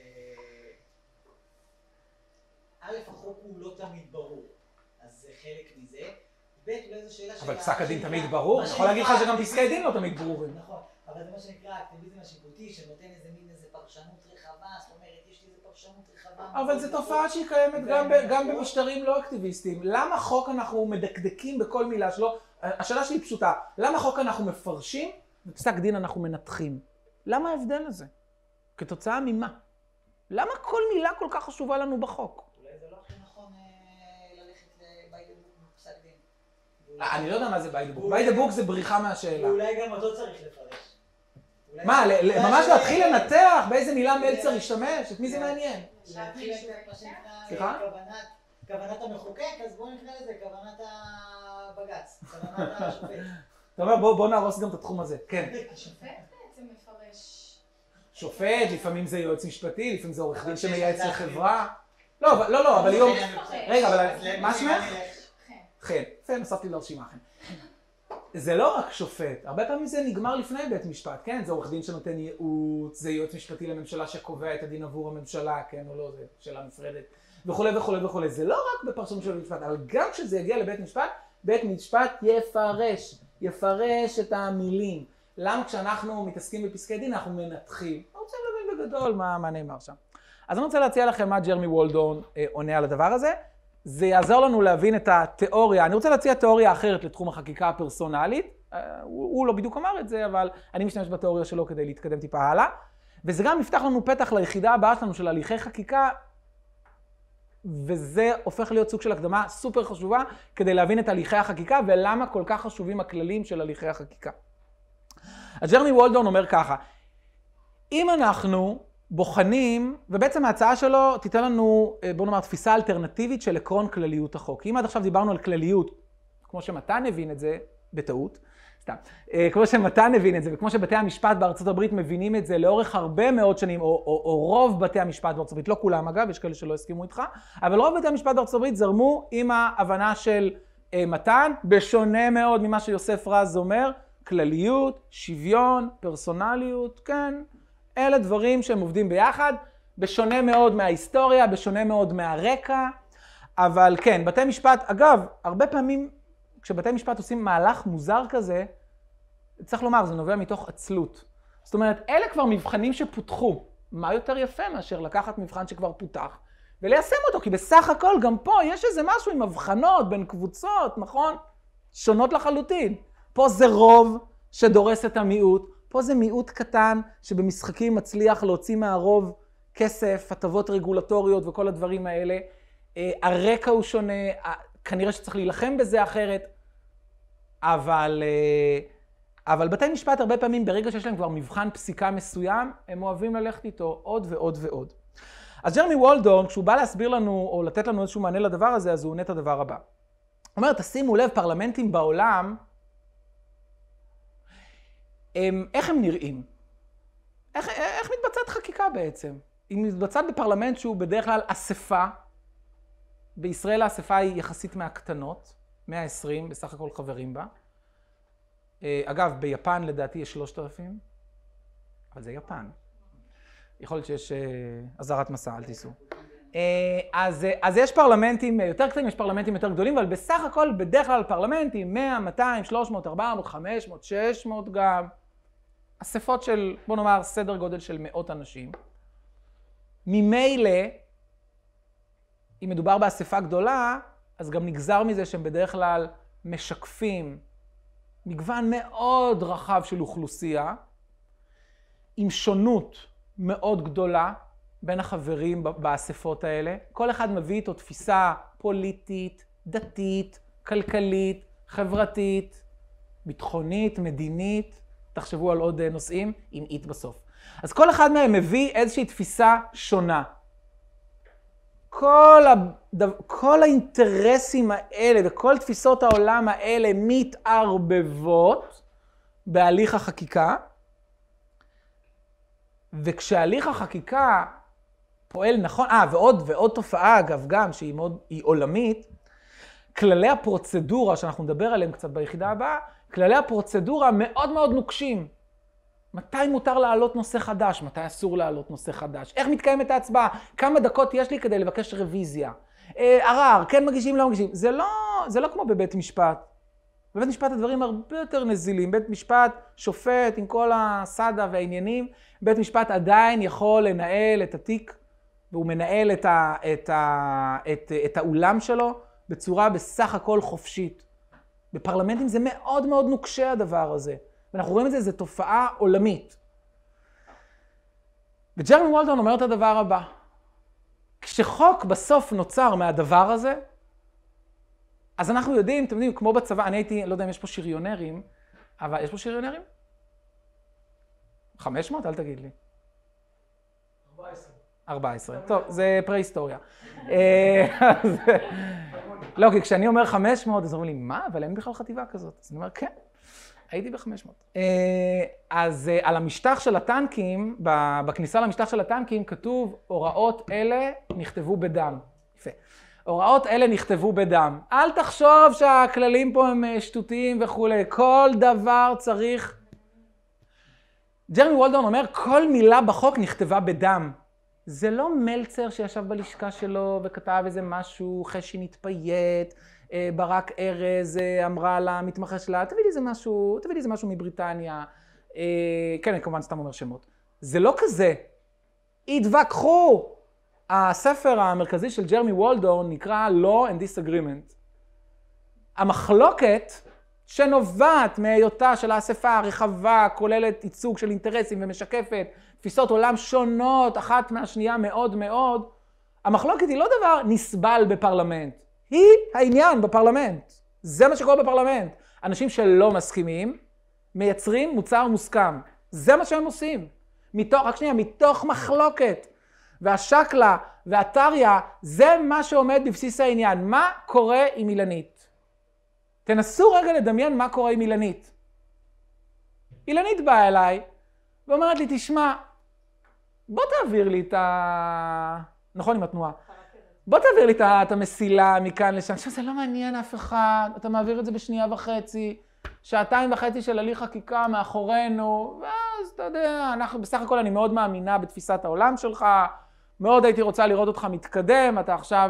א', החוק הוא לא תמיד ברור, אז זה חלק מזה. ב', אולי זו שאלה אבל פסק הדין תמיד ברור, אני יכול להגיד לך שגם פסקי דין לא תמיד ברורים. נכון, אבל זה מה שנקרא האקטיביזם השיפוטי, שנותן איזה פרשנות רחבה, זאת אומרת, יש לי איזה פרשנות רחבה. אבל זו תופעה שהיא קיימת גם במשטרים לא אקטיביסטיים. למה חוק אנחנו מדקדקים בכל מילה שלו? השאלה שלי פשוטה, למה חוק אנחנו מפרשים ופסק דין אנחנו מנתחים? למה ההבדל הזה? כתוצאה ממה? למה כל מילה כל כך חשובה לנו בחוק? אולי זה לא הכי נכון ללכת ל-by the book בפסק דין. אני לא יודע מה זה by the book. by the book זה בריחה מהשאלה. ואולי גם אותו צריך לפרש. מה, ממש להתחיל לנתח באיזה מילה מלצר ישתמש? את מי זה מעניין? להתחיל את מה סליחה? שנקרא כוונת המחוקק, אז בואו נקרא לזה כוונת הבג"ץ, כוונת השופט. אתה אומר בוא נהרוס גם את התחום הזה. כן. השופט בעצם מפרש. שופט, לפעמים זה יועץ משפטי, לפעמים זה עורך דין שמייעץ לחברה. לא, אבל יום... רגע, אבל מה שמך? חן. חן, נוספתי לרשימה חן. זה לא רק שופט, הרבה פעמים זה נגמר לפני בית משפט, כן? זה עורך דין שנותן ייעוץ, זה יועץ משפטי לממשלה שקובע את הדין עבור הממשלה, כן או לא, זה שאלה נפרדת, וכו' וכו' וכו'. זה לא רק בפרשנות של בית משפט, אבל גם כשזה יגיע לבית משפט, בית משפט יפרש את המילים. למה כשאנחנו מתעסקים בפסקי דין, אנחנו מנתחים? אני רוצה להבין בגדול מה נאמר שם. אז אני רוצה להציע לכם מה ג'רמי וולדון עונה על הדבר הזה. זה יעזור לנו להבין את התיאוריה. אני רוצה להציע תיאוריה אחרת לתחום החקיקה הפרסונלית. הוא לא בדיוק אמר את זה, אבל אני משתמש בתיאוריה שלו כדי להתקדם טיפה הלאה. וזה גם יפתח לנו פתח ליחידה הבאה שלנו של הליכי חקיקה, וזה הופך להיות סוג של הקדמה סופר חשובה כדי להבין את הליכי החקיקה ולמה כל כך חשובים הכללים של הליכי החקיקה. אז ג'רמי וולדון אומר ככה, אם אנחנו בוחנים, ובעצם ההצעה שלו תיתן לנו, בוא נאמר, תפיסה אלטרנטיבית של עקרון כלליות החוק. אם עד עכשיו דיברנו על כלליות, כמו שמתן הבין את זה, בטעות, סתם, כמו שמתן הבין את זה, וכמו שבתי המשפט בארצות הברית מבינים את זה לאורך הרבה מאוד שנים, או רוב בתי המשפט בארצות הברית, לא כולם אגב, יש כאלה שלא הסכימו איתך, אבל רוב בתי המשפט בארצות הברית זרמו עם ההבנה של מתן, בשונה מאוד ממה שיוסף רז אומר, כלליות, שוויון, פרסונליות, כן, אלה דברים שהם עובדים ביחד, בשונה מאוד מההיסטוריה, בשונה מאוד מהרקע, אבל כן, בתי משפט, אגב, הרבה פעמים כשבתי משפט עושים מהלך מוזר כזה, צריך לומר, זה נובע מתוך עצלות. זאת אומרת, אלה כבר מבחנים שפותחו. מה יותר יפה מאשר לקחת מבחן שכבר פותח וליישם אותו, כי בסך הכל גם פה יש איזה משהו עם הבחנות בין קבוצות, נכון? שונות לחלוטין. פה זה רוב שדורס את המיעוט, פה זה מיעוט קטן שבמשחקים מצליח להוציא מהרוב כסף, הטבות רגולטוריות וכל הדברים האלה. הרקע הוא שונה, כנראה שצריך להילחם בזה אחרת, אבל בתי משפט הרבה פעמים ברגע שיש להם כבר מבחן פסיקה מסוים, הם אוהבים ללכת איתו עוד ועוד ועוד. אז ג'רמי וולדון, כשהוא בא להסביר לנו או לתת לנו איזשהו מענה לדבר הזה, אז הוא עונה את הדבר הבא. הוא אומר, תשימו לב, פרלמנטים בעולם, איך הם נראים? איך מתבצעת חקיקה בעצם? היא מתבצעת בפרלמנט שהוא בדרך כלל אספה, בישראל האספה היא יחסית מהקטנות, 120 בסך הכל חברים בה. אגב, ביפן לדעתי יש 3,000, אבל זה יפן. יכול להיות שיש אזהרת מסע, אל תיסעו. אז יש פרלמנטים יותר קטנים, יש פרלמנטים יותר גדולים, אבל בסך הכל בדרך כלל פרלמנטים 100, 200, 300, 400, 500, 600 גם. אספות של, בוא נאמר, סדר גודל של מאות אנשים. ממילא, אם מדובר באספה גדולה, אז גם נגזר מזה שהם בדרך כלל משקפים מגוון מאוד רחב של אוכלוסייה, עם שונות מאוד גדולה בין החברים באספות האלה. כל אחד מביא איתו תפיסה פוליטית, דתית, כלכלית, חברתית, ביטחונית, מדינית. תחשבו על עוד נושאים עם אית בסוף. אז כל אחד מהם מביא איזושהי תפיסה שונה. כל האינטרסים האלה וכל תפיסות העולם האלה מתערבבות בהליך החקיקה, וכשהליך החקיקה פועל נכון, ועוד תופעה אגב גם שהיא עולמית, כללי הפרוצדורה שאנחנו נדבר עליהם קצת ביחידה הבאה, כללי הפרוצדורה מאוד מאוד נוקשים. מתי מותר להעלות נושא חדש? מתי אסור להעלות נושא חדש? איך מתקיימת ההצבעה? כמה דקות יש לי כדי לבקש רוויזיה? ערר, כן מגישים, לא מגישים. זה לא כמו בבית משפט. בבית משפט הדברים הרבה יותר נזילים. בית משפט שופט עם כל הסדה והעניינים. בית משפט עדיין יכול לנהל את התיק, והוא מנהל את האולם שלו בצורה בסך הכל חופשית. בפרלמנטים זה מאוד מאוד נוקשה הדבר הזה. ואנחנו רואים את זה, זו תופעה עולמית. וג'רמי וולדון אומר את הדבר הבא. כשחוק בסוף נוצר מהדבר הזה, אז אנחנו יודעים, אתם יודעים, כמו בצבא, אני הייתי, לא יודע אם יש פה שריונרים, אבל יש פה שריונרים? 500? אל תגיד לי. 14. טוב, זה פרה-היסטוריה. לא, כי כשאני אומר 500, אז אומרים לי, מה? אבל אין בכלל חטיבה כזאת. אז אני אומר, כן. הייתי ב-500. אז על המשטח של הטנקים, בכניסה למשטח של הטנקים, כתוב, הוראות אלה נכתבו בדם. יפה. הוראות אלה נכתבו בדם. אל תחשוב שהכללים פה הם שטותיים וכו'. כל דבר צריך... ג'רמי וולדון אומר, כל מילה בחוק נכתבה בדם. זה לא מלצר שישב בלשכה שלו וכתב איזה משהו, חשי נתפייט, ברק ארז אמרה למתמחה שלה, תביא לי איזה משהו מבריטניה. כן, אני כמובן סתם אומר שמות. זה לא כזה. התווכחו. הספר המרכזי של ג'רמי וולדון נקרא Law and Disagreement. המחלוקת שנובעת מהיותה של האספה הרחבה, כוללת ייצוג של אינטרסים ומשקפת תפיסות עולם שונות, אחת מהשנייה מאוד מאוד, המחלוקת היא לא דבר נסבל בפרלמנט. היא העניין בפרלמנט. זה מה שקורה בפרלמנט. אנשים שלא מסכימים, מייצרים מוצר מוסכם. זה מה שהם עושים. מתוך מחלוקת. והשקלה והטריה, זה מה שעומד בבסיס העניין. מה קורה עם אילנית? תנסו רגע לדמיין מה קורה עם אילנית. אילנית באה אליי ואומרת לי, תשמע, בוא תעביר לי את נכון עם התנועה. בוא תעביר לי את המסילה מכאן לשם. עכשיו זה לא מעניין אף אחד, אתה מעביר את זה בשנייה וחצי, 2.5 של הליך חקיקה מאחורינו, ואז אתה יודע, בסך הכל אני מאוד מאמינה בתפיסת העולם שלך, מאוד הייתי רוצה לראות אותך מתקדם, אתה עכשיו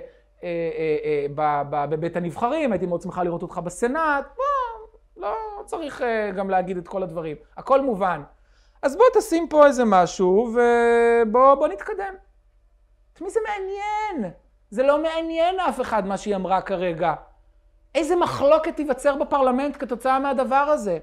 בבית הנבחרים, הייתי מאוד שמחה לראות אותך בסנאט, לא צריך גם להגיד את כל הדברים, הכל מובן. אז בוא תשים פה איזה משהו ובוא נתקדם. את מי זה מעניין? זה לא מעניין אף אחד מה שהיא אמרה כרגע. איזה מחלוקת תיווצר בפרלמנט כתוצאה מהדבר הזה?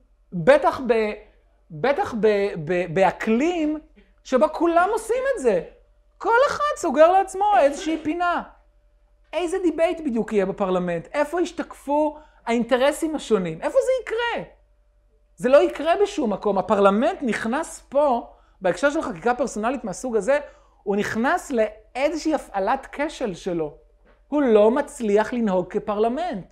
בטח באקלים שבו כולם עושים את זה. כל אחד סוגר לעצמו איזושהי פינה. איזה דיבייט בדיוק יהיה בפרלמנט? איפה ישתקפו האינטרסים השונים? איפה זה יקרה? זה לא יקרה בשום מקום. הפרלמנט נכנס פה, בהקשר של חקיקה פרסונלית מהסוג הזה, הוא נכנס לאיזושהי הפעלת כשל שלו. הוא לא מצליח לנהוג כפרלמנט.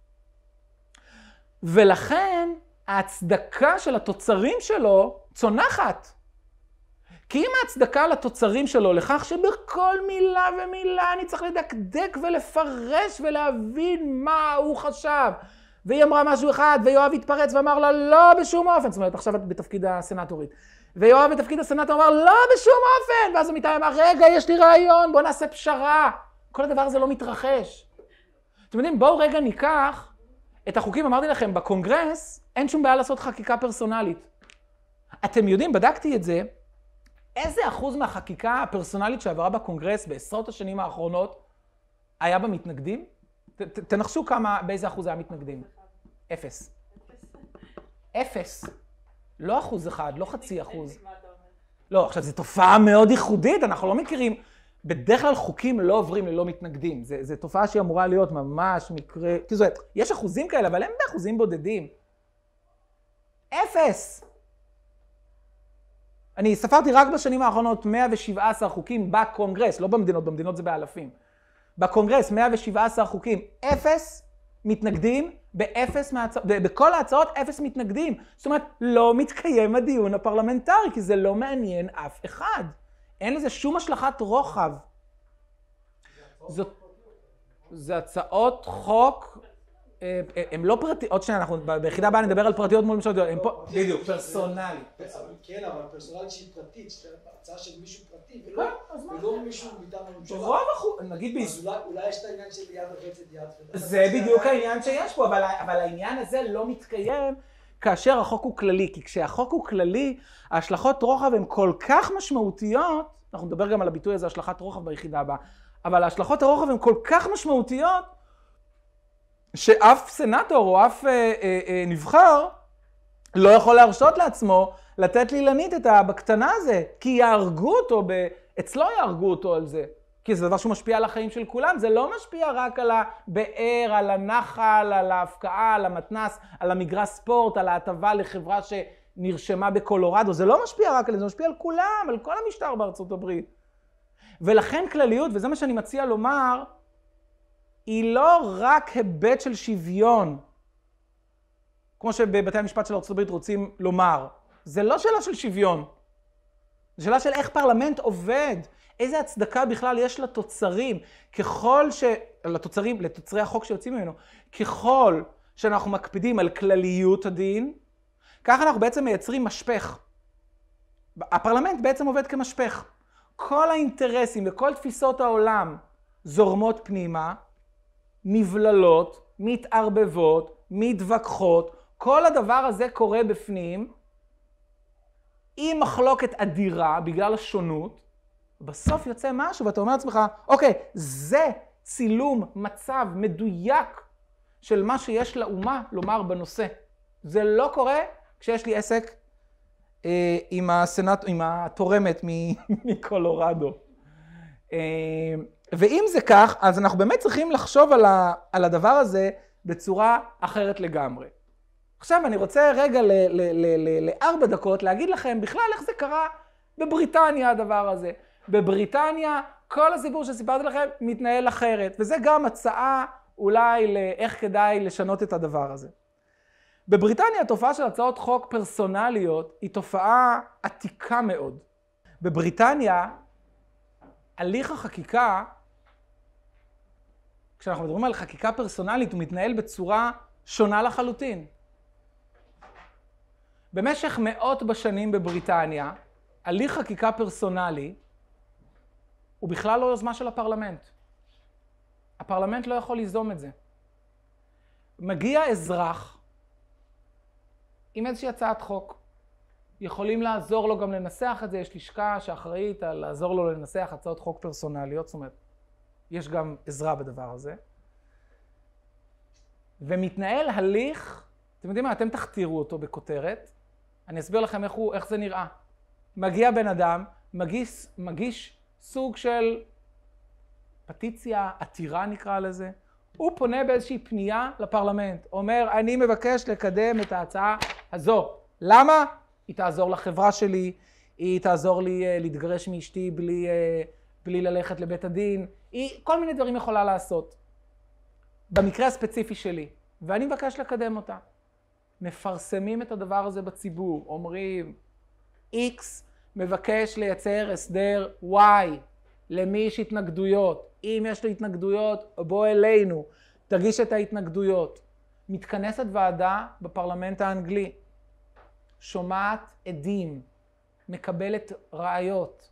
ולכן ההצדקה של התוצרים שלו צונחת. כי אם ההצדקה לתוצרים שלו לכך שבכל מילה ומילה אני צריך לדקדק ולפרש ולהבין מה הוא חשב. והיא אמרה משהו אחד ויואב התפרץ ואמר לה לא בשום אופן. זאת אומרת, עכשיו את בתפקיד הסנאטורית. ויואב בתפקיד הסנאטור אמר לא בשום אופן. ואז המיטה אמר רגע יש לי רעיון בוא נעשה פשרה. כל הדבר הזה לא מתרחש. אתם יודעים, בואו רגע ניקח את החוקים, אמרתי לכם, בקונגרס אין שום בעיה לעשות חקיקה פרסונלית. אתם יודעים, בדקתי את זה, איזה אחוז מהחקיקה הפרסונלית שעברה בקונגרס בעשרות השנים האחרונות היה במתנגדים? תנחשו באיזה אחוז היה מתנגדים. 0. לא 1%, לא 0.5%. לא, עכשיו, זו תופעה מאוד ייחודית, אנחנו לא מכירים. בדרך כלל חוקים לא עוברים ללא מתנגדים. זו תופעה שהיא אמורה להיות ממש מקרה... כאילו, יש אחוזים כאלה, אבל הם באחוזים בודדים. 0. אני ספרתי רק בשנים האחרונות 117 חוקים בקונגרס, לא במדינות, במדינות זה באלפים. בקונגרס 117 חוקים, 0 מתנגדים, בכל ההצעות 0 מתנגדים. זאת אומרת, לא מתקיים הדיון הפרלמנטרי, כי זה לא מעניין אף אחד. אין לזה שום השלכת רוחב. זה הצעות חוק, הן לא פרטיות, עוד שניה, אנחנו ביחידה הבאה נדבר על פרטיות מול ממשלות, הן פה, בדיוק, פרסונלי. כן, אבל פרסונלית שהיא פרטית, הצעה של מישהו פרטי, ולא מישהו מטעם הממשלה. רוב נגיד אז אולי יש את העניין של יד רחצת יד. זה בדיוק העניין שיש פה, אבל העניין הזה לא מתקיים כאשר החוק הוא כללי, כי כשהחוק הוא כללי, ההשלכות רוחב הן כל כך משמעותיות, אנחנו נדבר גם על הביטוי הזה, השלכת רוחב ביחידה הבאה, אבל ההשלכות הרוחב הן כל כך משמעותיות, שאף סנטור או אף נבחר לא יכול להרשות לעצמו לתת לילנית את הבקטנה הזה, כי יהרגו אותו, אצלו יהרגו אותו על זה. כי זה דבר שהוא משפיע על החיים של כולם, זה לא משפיע רק על הבאר, על הנחל, על ההפקעה, על המתנס, על המגרש ספורט, על ההטבה לחברה שנרשמה בקולורדו, זה לא משפיע רק על זה, זה משפיע על כולם, על כל המשטר בארצות הברית. ולכן כלליות, וזה מה שאני מציע לומר, היא לא רק היבט של שוויון, כמו שבבתי המשפט של ארצות הברית רוצים לומר. זה לא שאלה של שוויון. זה שאלה של איך פרלמנט עובד, איזה הצדקה בכלל יש לתוצרים, לתוצרי החוק שיוצאים ממנו, ככל שאנחנו מקפידים על כלליות הדין, ככה אנחנו בעצם מייצרים משפך. הפרלמנט בעצם עובד כמשפך. כל האינטרסים וכל תפיסות העולם זורמות פנימה, נבללות, מתערבבות, מתווכחות, כל הדבר הזה קורה בפנים, עם מחלוקת אדירה בגלל השונות, בסוף יוצא משהו ואתה אומר לעצמך, אוקיי, זה צילום מצב מדויק של מה שיש לאומה לומר בנושא. זה לא קורה כשיש לי עסק עם התורמת מקולורדו. ואם זה כך, אז אנחנו באמת צריכים לחשוב על הדבר הזה בצורה אחרת לגמרי. עכשיו אני רוצה רגע ל4 דקות להגיד לכם בכלל איך זה קרה בבריטניה הדבר הזה. בבריטניה כל הסיפור שסיפרתי לכם מתנהל אחרת, וזה גם הצעה אולי לאיך כדאי לשנות את הדבר הזה. בבריטניה התופעה של הצעות חוק פרסונליות היא תופעה עתיקה מאוד. בבריטניה הליך החקיקה, כשאנחנו מדברים על חקיקה פרסונלית, הוא מתנהל בצורה שונה לחלוטין. במשך מאות בשנים בבריטניה, הליך חקיקה פרסונלי הוא בכלל לא יוזמה של הפרלמנט. הפרלמנט לא יכול ליזום את זה. מגיע אזרח עם איזושהי הצעת חוק. יכולים לעזור לו גם לנסח את זה, יש לשכה שאחראית על לעזור לו לנסח הצעות חוק פרסונליות, זאת אומרת, יש גם עזרה בדבר הזה. ומתנהל הליך, אתם יודעים מה, אתם תכתירו אותו בכותרת, אני אסביר לכם איך זה נראה. מגיע בן אדם, מגיש סוג של פטיציה, עתירה נקרא לזה, הוא פונה באיזושהי פנייה לפרלמנט, אומר, אני מבקש לקדם את ההצעה הזו. למה? היא תעזור לחברה שלי, היא תעזור לי להתגרש מאשתי בלי ללכת לבית הדין, היא כל מיני דברים יכולה לעשות. במקרה הספציפי שלי, ואני מבקש לקדם אותה. מפרסמים את הדבר הזה בציבור, אומרים, X מבקש לייצר הסדר Y, למי יש התנגדויות. אם יש לו התנגדויות, בוא אלינו, תגיש את ההתנגדויות. מתכנסת ועדה בפרלמנט האנגלי, שומעת עדים, מקבלת ראיות.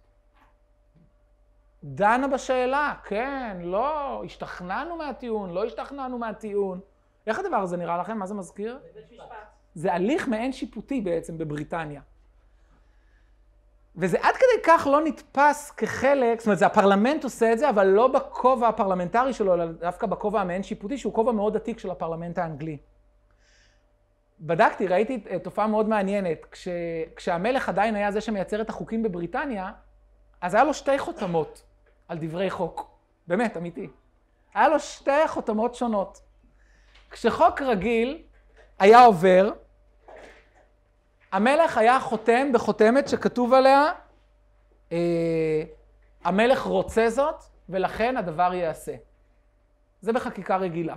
דנה בשאלה, כן, לא, השתכנענו מהטיעון, לא השתכנענו מהטיעון. איך הדבר הזה נראה לכם? מה זה מזכיר? זה הליך מעין שיפוטי בעצם בבריטניה. וזה עד כדי כך לא נתפס כחלק, זאת אומרת, זה הפרלמנט עושה את זה, אבל לא בכובע הפרלמנטרי שלו, אלא דווקא בכובע המעין שיפוטי, שהוא כובע מאוד עתיק של הפרלמנט האנגלי. בדקתי, ראיתי תופעה מאוד מעניינת. כשהמלך עדיין היה זה שמייצר את החוקים בבריטניה, אז היה לו 2 חותמות על דברי חוק. באמת, אמיתי. היה לו 2 חותמות שונות. כשחוק רגיל היה עובר, המלך היה חותם בחותמת שכתוב עליה, המלך רוצה זאת, ולכן הדבר ייעשה. זה בחקיקה רגילה.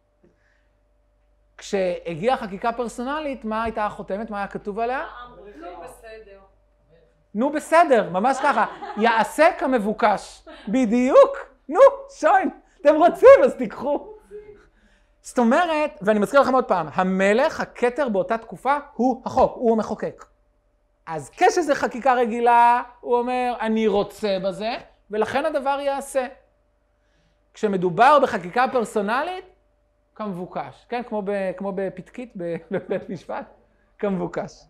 כשהגיעה חקיקה פרסונלית, מה הייתה החותמת? מה היה כתוב עליה? לא בסדר. נו בסדר, ממש ככה. יעשה כמבוקש. בדיוק. נו, שוין. אתם רוצים, אז תיקחו. זאת אומרת, ואני מזכיר לכם עוד פעם, המלך, הכתר באותה תקופה, הוא החוק, הוא המחוקק. אז כשזה חקיקה רגילה, הוא אומר, אני רוצה בזה, ולכן הדבר יעשה. כשמדובר בחקיקה פרסונלית, כמבוקש. כן, כמו בפתקית בבית משפט, כמבוקש.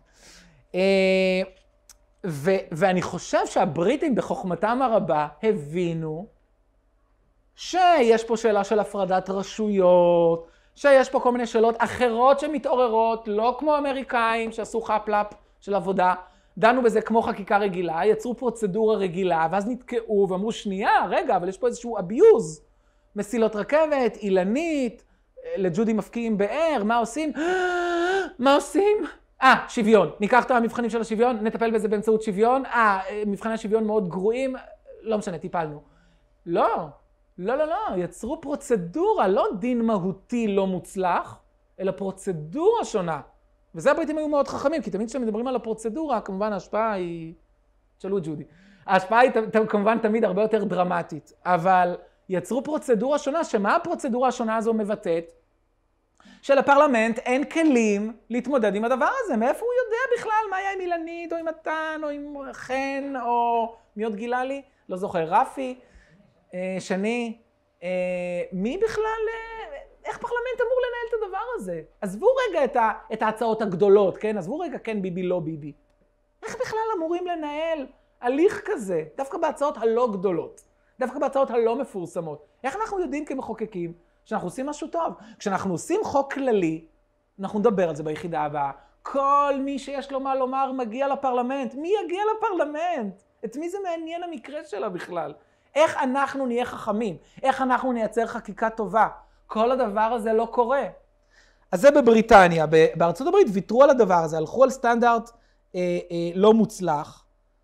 ואני חושב שהבריטים בחוכמתם הרבה הבינו שיש פה שאלה של הפרדת רשויות, שיש פה כל מיני שאלות אחרות שמתעוררות, לא כמו אמריקאים שעשו חפלאפ של עבודה, דנו בזה כמו חקיקה רגילה, יצרו פרוצדורה רגילה, ואז נתקעו ואמרו, שנייה, רגע, אבל יש פה איזשהו אביוז. מסילות רכבת, אילנית, לג'ודי מפקיעים באר, מה עושים? מה עושים? שוויון. ניקח את המבחנים של השוויון, נטפל בזה באמצעות שוויון. מבחני השוויון מאוד גרועים, לא משנה, טיפלנו. לא, יצרו פרוצדורה, לא דין מהותי לא מוצלח, אלא פרוצדורה שונה. וזה הבריטים היו מאוד חכמים, כי תמיד כשמדברים על הפרוצדורה, כמובן ההשפעה היא, תשאלו את ג'ודי, ההשפעה היא כמובן תמיד הרבה יותר דרמטית, אבל יצרו פרוצדורה שונה, שמה הפרוצדורה השונה הזו מבטאת? שלפרלמנט אין כלים להתמודד עם הדבר הזה. מאיפה הוא יודע בכלל מה היה עם אילנית, או עם מתן, או עם חן, או מי עוד גילה לי? לא זוכר, רפי, שני. מי בכלל, איך פרלמנט אמור לנהל את הדבר הזה? עזבו רגע את ההצעות הגדולות, כן? עזבו רגע כן ביבי, לא ביבי. איך בכלל אמורים לנהל הליך כזה? דווקא בהצעות הלא גדולות. דווקא בהצעות הלא מפורסמות. איך אנחנו יודעים כמחוקקים שאנחנו עושים משהו טוב? כשאנחנו עושים חוק כללי, אנחנו נדבר על זה ביחידה הבאה, כל מי שיש לו מה לומר מגיע לפרלמנט. מי יגיע לפרלמנט? את מי זה מעניין המקרה שלה בכלל? איך אנחנו נהיה חכמים? איך אנחנו נייצר חקיקה טובה? כל הדבר הזה לא קורה. אז זה בבריטניה. בארצות הברית ויתרו על הדבר הזה, הלכו על סטנדרט לא מוצלח,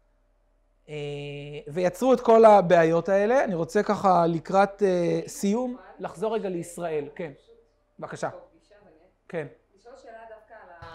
ויצרו את כל הבעיות האלה. אני רוצה ככה לקראת סיום, לחזור רגע לישראל. כן, בבקשה. כן. לשאול שאלה דווקא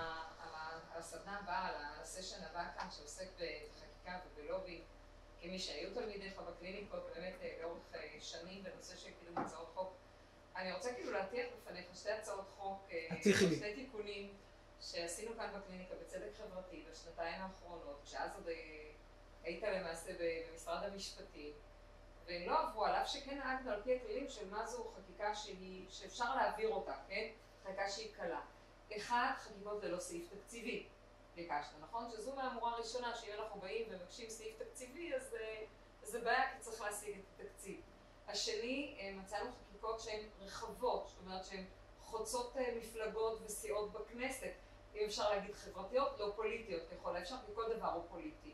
על הסדנה הבאה, על הסשן הבא כאן שעוסק בחקיקה ובלובי, כמי שהיו תלמידיך בקליניקות באמת לאורך שנים בנושא של קידום הצעות חוק. אני רוצה כאילו להטיח בפניך 2 הצעות חוק, 2 תיקונים שעשינו כאן בקליניקה בצדק חברתי בשנתיים האחרונות, כשאז עוד היית למעשה במשרד המשפטים, והם לא עברו, על אף שכן נהגנו על פי הכללים של מה זו חקיקה שאפשר להעביר אותה, כן? חקיקה שהיא קלה. 1, חקיקות ללא סעיף תקציבי. ביקשנו, נכון? שזו מהמורה הראשונה, שאם אנחנו באים ומבקשים סעיף תקציבי, אז זה בעיה כי צריך להשיג את התקציב. השני, מצאנו חקיקות שהן רחבות, זאת אומרת שהן חוצות מפלגות וסיעות בכנסת, אם אפשר להגיד חברתיות, לא פוליטיות, ככל האפשר, וכל דבר הוא פוליטי.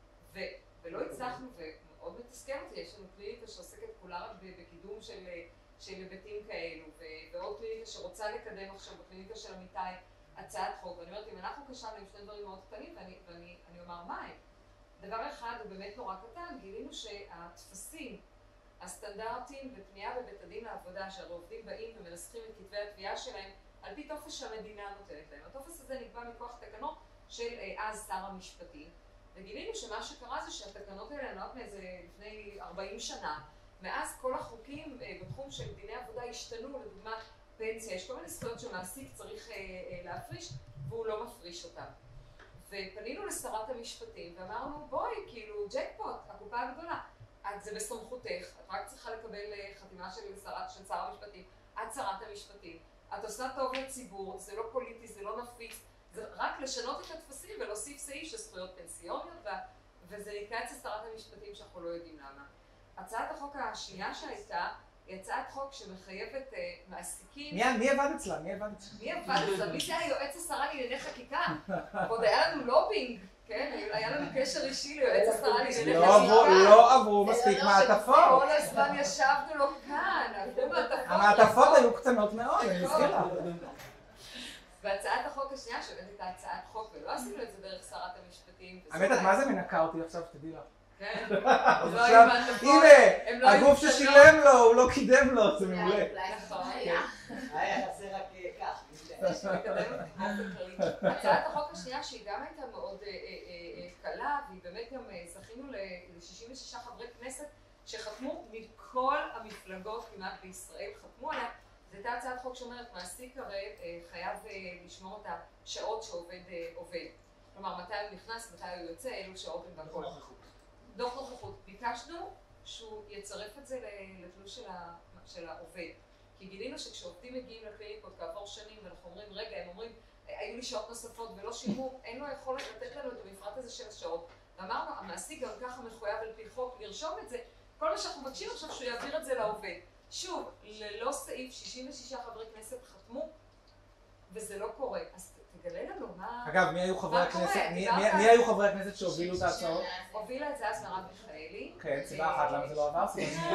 ולא הצלחנו, ומאוד מתסכל אותי, יש לנו קליניקה שעוסקת כולה רק בקידום של היבטים כאלו, ועוד קליניקה שרוצה לקדם עכשיו בקליניקה של עמיתי הצעת חוק. ואני אומרת, אם אנחנו קשרנו עם 2 דברים מאוד קטנים, ואני אומר מה הם. דבר אחד הוא באמת נורא קטן, גילינו שהתפסים, הסטנדרטים בפנייה בבית הדין לעבודה, שהרי עובדים באים ומנסחים את כתבי התביעה שלהם, על פי טופס שהמדינה נותנת להם. הטופס הזה נקבע מכוח תקנות של אז שר המשפטים. וגילינו שמה שקרה זה שהתקנות האלה נעות מאיזה לפני 40 שנה. מאז כל החוקים בתחום של דיני עבודה השתנו, לדוגמה פנסיה, יש כל מיני זכויות שמעסיק צריך להפריש, והוא לא מפריש אותם. ופנינו לשרת המשפטים ואמרנו, בואי, כאילו, ג'קפוט, הקופה הגדולה, זה בסמכותך, את רק צריכה לקבל חתימה של שר המשפטים, את שרת המשפטים, את עושה טוב לציבור, זה לא פוליטי, זה לא נפיץ, זה רק לשנות את התפסים ולהוסיף סעיף של זכויות פנסיוניות, וזה נתקע אצל שרת המשפטים שאנחנו לא יודעים למה. הצעת החוק השנייה שהייתה, היא הצעת חוק שמחייבת מעסיקים... מי עבד אצלה? מי עבד אצלה? מי זה היועץ השרה לענייני חקיקה? עוד היה לנו לובינג, כן? היה לנו קשר אישי ליועץ השרה לענייני חקיקה. לא עברו מספיק מעטפות. כל הזמן ישבנו לו כאן, עברו מעטפות. המעטפות היו קטנות מאוד, אני מזכירה. והצעת החוק השנייה, שבאמת הייתה הצעת חוק, ולא עשינו את זה דרך שרת המשפטים. האמת, את מה זה מנקה אותי עכשיו, שתדעי לך. כן. הנה, הגוף ששילם לו, הוא לא קידם לו, זה מעולה. היה חסר רק כך. הצעת החוק השנייה שהיא גם הייתה מאוד קלה, והיא באמת גם זכינו ל-66 חברי כנסת שחתמו מכל המפלגות כמעט בישראל, חתמו עליה. זו הייתה הצעת חוק שאומרת, מעסיק הרי חייב לשמור את השעות שעובד עובד. כלומר, מתי הוא נכנס, מתי הוא יוצא, אילו שעות הם בכל. דוח נוכחות. ביקשנו שהוא יצרף את זה לתלוש של העובד. כי גילינו שכשעובדים מגיעים לקליניקות כעבור שנים, ואנחנו אומרים, רגע, הם אומרים, היו לי שעות נוספות ולא שילמו, אין לו יכולת לתת לנו את המפרט הזה של השעות. ואמרנו, המעסיק גם ככה מחויב על פי חוק לרשום את זה, כל מה שאנחנו מבקשים עכשיו שהוא יעביר את זה לעובד. שוב, ללא סעיף, 66 חברי כנסת חתמו, וזה לא קורה. אז תגלה לנו מה... אגב, מי היו חברי הכנסת שהובילו את ההצעות? הובילה את זה אז מרב מיכאלי. כן, סיבה אחת, למה זה לא עבר?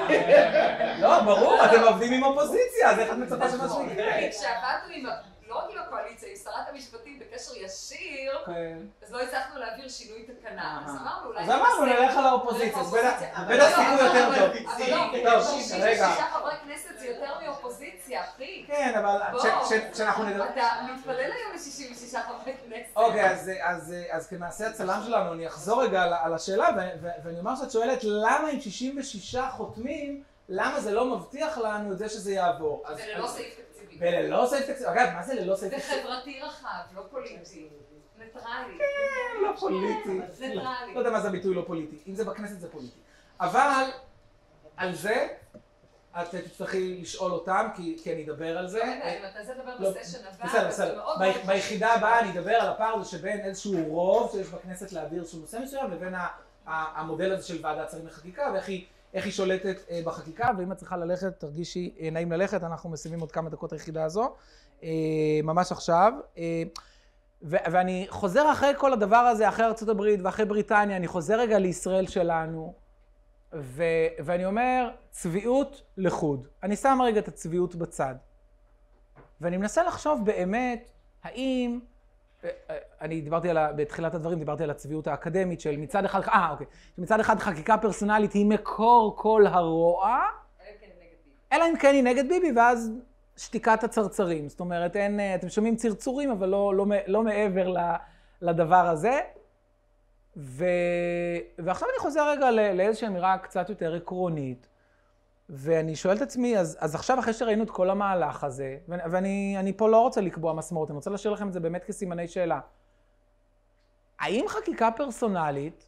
לא, ברור, אתם עובדים עם אופוזיציה, אז איך את מצפה שמשהו יקרה? כשעבדנו עם... לא רק עם הקואליציה, עם שרת המשפטים בקשר ישיר, אז לא הצלחנו להעביר שינוי תקנה. אז אמרנו, אולי... אז אמרנו, נלך על האופוזיציה, בטח סיכוי יותר טוב. אבל לא, 66 חברי כנסת זה יותר מאופוזיציה, אחי. כן, אבל כשאנחנו נדבר... אתה מתפלל היום ל-66 חברי כנסת. אוקיי, אז כמעשה הצלם שלנו, אני אחזור רגע על השאלה, ואני אומר שאת שואלת, למה עם 66 חותמים, למה זה לא מבטיח לנו את זה שזה יעבור? וללא סעיף תקציבי. וללא סעיף תקציבי. אגב, מה זה ללא סעיף תקציבי? זה חברתי רחב, לא פוליטי. ניטרלי. כן, לא פוליטי. ניטרלי. לא יודע מה זה הביטוי לא פוליטי. אם זה בכנסת זה פוליטי. אבל על זה את תצטרכי לשאול אותם, כי אני אדבר על זה. לא יודע, אם אתה זה דבר בסשן הבא. בסדר. ביחידה הבאה אני אדבר על הפער הזה שבין איזשהו רוב שיש בכנסת להעביר שהוא נושא מסוים, לבין המודל הזה של ועדת שרים לחקיקה, ואיך היא שולטת בחקיקה, ואם את צריכה ללכת, תרגישי נעים ללכת, אנחנו מסיימים עוד כמה דקות היחידה הזו, ממש עכשיו. ואני חוזר אחרי כל הדבר הזה, אחרי ארצות הברית ואחרי בריטניה, אני חוזר רגע לישראל שלנו, ואני אומר, צביעות לחוד. אני שם רגע את הצביעות בצד. ואני מנסה לחשוב באמת, האם, אני דיברתי בתחילת הדברים, דיברתי על הצביעות האקדמית של מצד אחד, מצד אחד חקיקה פרסונלית היא מקור כל הרוע, אלא אם כן היא נגד ביבי, ואז שתיקת הצרצרים. זאת אומרת, אתם שומעים צרצורים, אבל לא מעבר לדבר הזה. ועכשיו אני חוזר רגע לאיזושהי אמירה קצת יותר עקרונית, ואני שואל את עצמי, אז עכשיו אחרי שראינו את כל המהלך הזה, ואני פה לא רוצה לקבוע מסמרות, אני רוצה להשאיר לכם את זה באמת כסימני שאלה. האם חקיקה פרסונלית,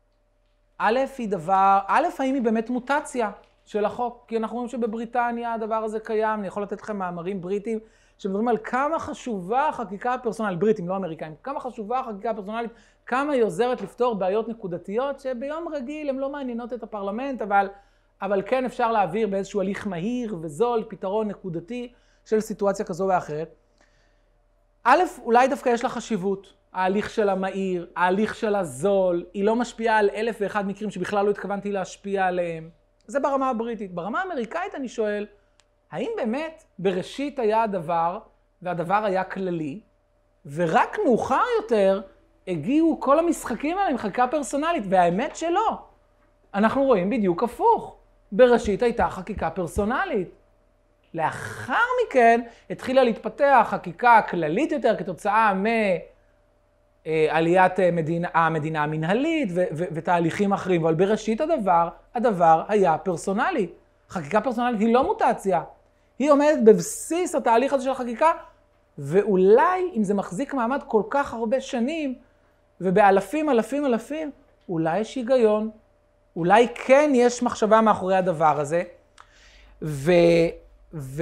האם היא באמת מוטציה של החוק? כי אנחנו רואים שבבריטניה הדבר הזה קיים, אני יכול לתת לכם מאמרים בריטים, שמדברים על כמה חשובה החקיקה הפרסונלית, בריטים, לא אמריקאים, כמה חשובה החקיקה הפרסונלית, כמה היא עוזרת לפתור בעיות נקודתיות, שביום רגיל הן לא מעניינות את הפרלמנט, אבל כן אפשר להעביר באיזשהו הליך מהיר וזול, פתרון נקודתי של סיטואציה כזו ואחרת. א', אולי דווקא יש לה חשיבות, ההליך של המהיר, ההליך של הזול, היא לא משפיעה על 1,001 מקרים שבכלל לא התכוונתי להשפיע עליהם. זה ברמה הבריטית. ברמה האמריקאית אני שואל, האם באמת בראשית היה הדבר, והדבר היה כללי, ורק מאוחר יותר הגיעו כל המשחקים האלה עם חקיקה פרסונלית, והאמת שלא. אנחנו רואים בדיוק הפוך. בראשית הייתה חקיקה פרסונלית. לאחר מכן התחילה להתפתח חקיקה כללית יותר כתוצאה מעליית המדינה המנהלית ותהליכים אחרים, אבל בראשית הדבר היה פרסונלי. חקיקה פרסונלית היא לא מוטציה. היא עומדת בבסיס התהליך הזה של החקיקה, ואולי אם זה מחזיק מעמד כל כך הרבה שנים, ובאלפים, אולי יש היגיון, אולי כן יש מחשבה מאחורי הדבר הזה,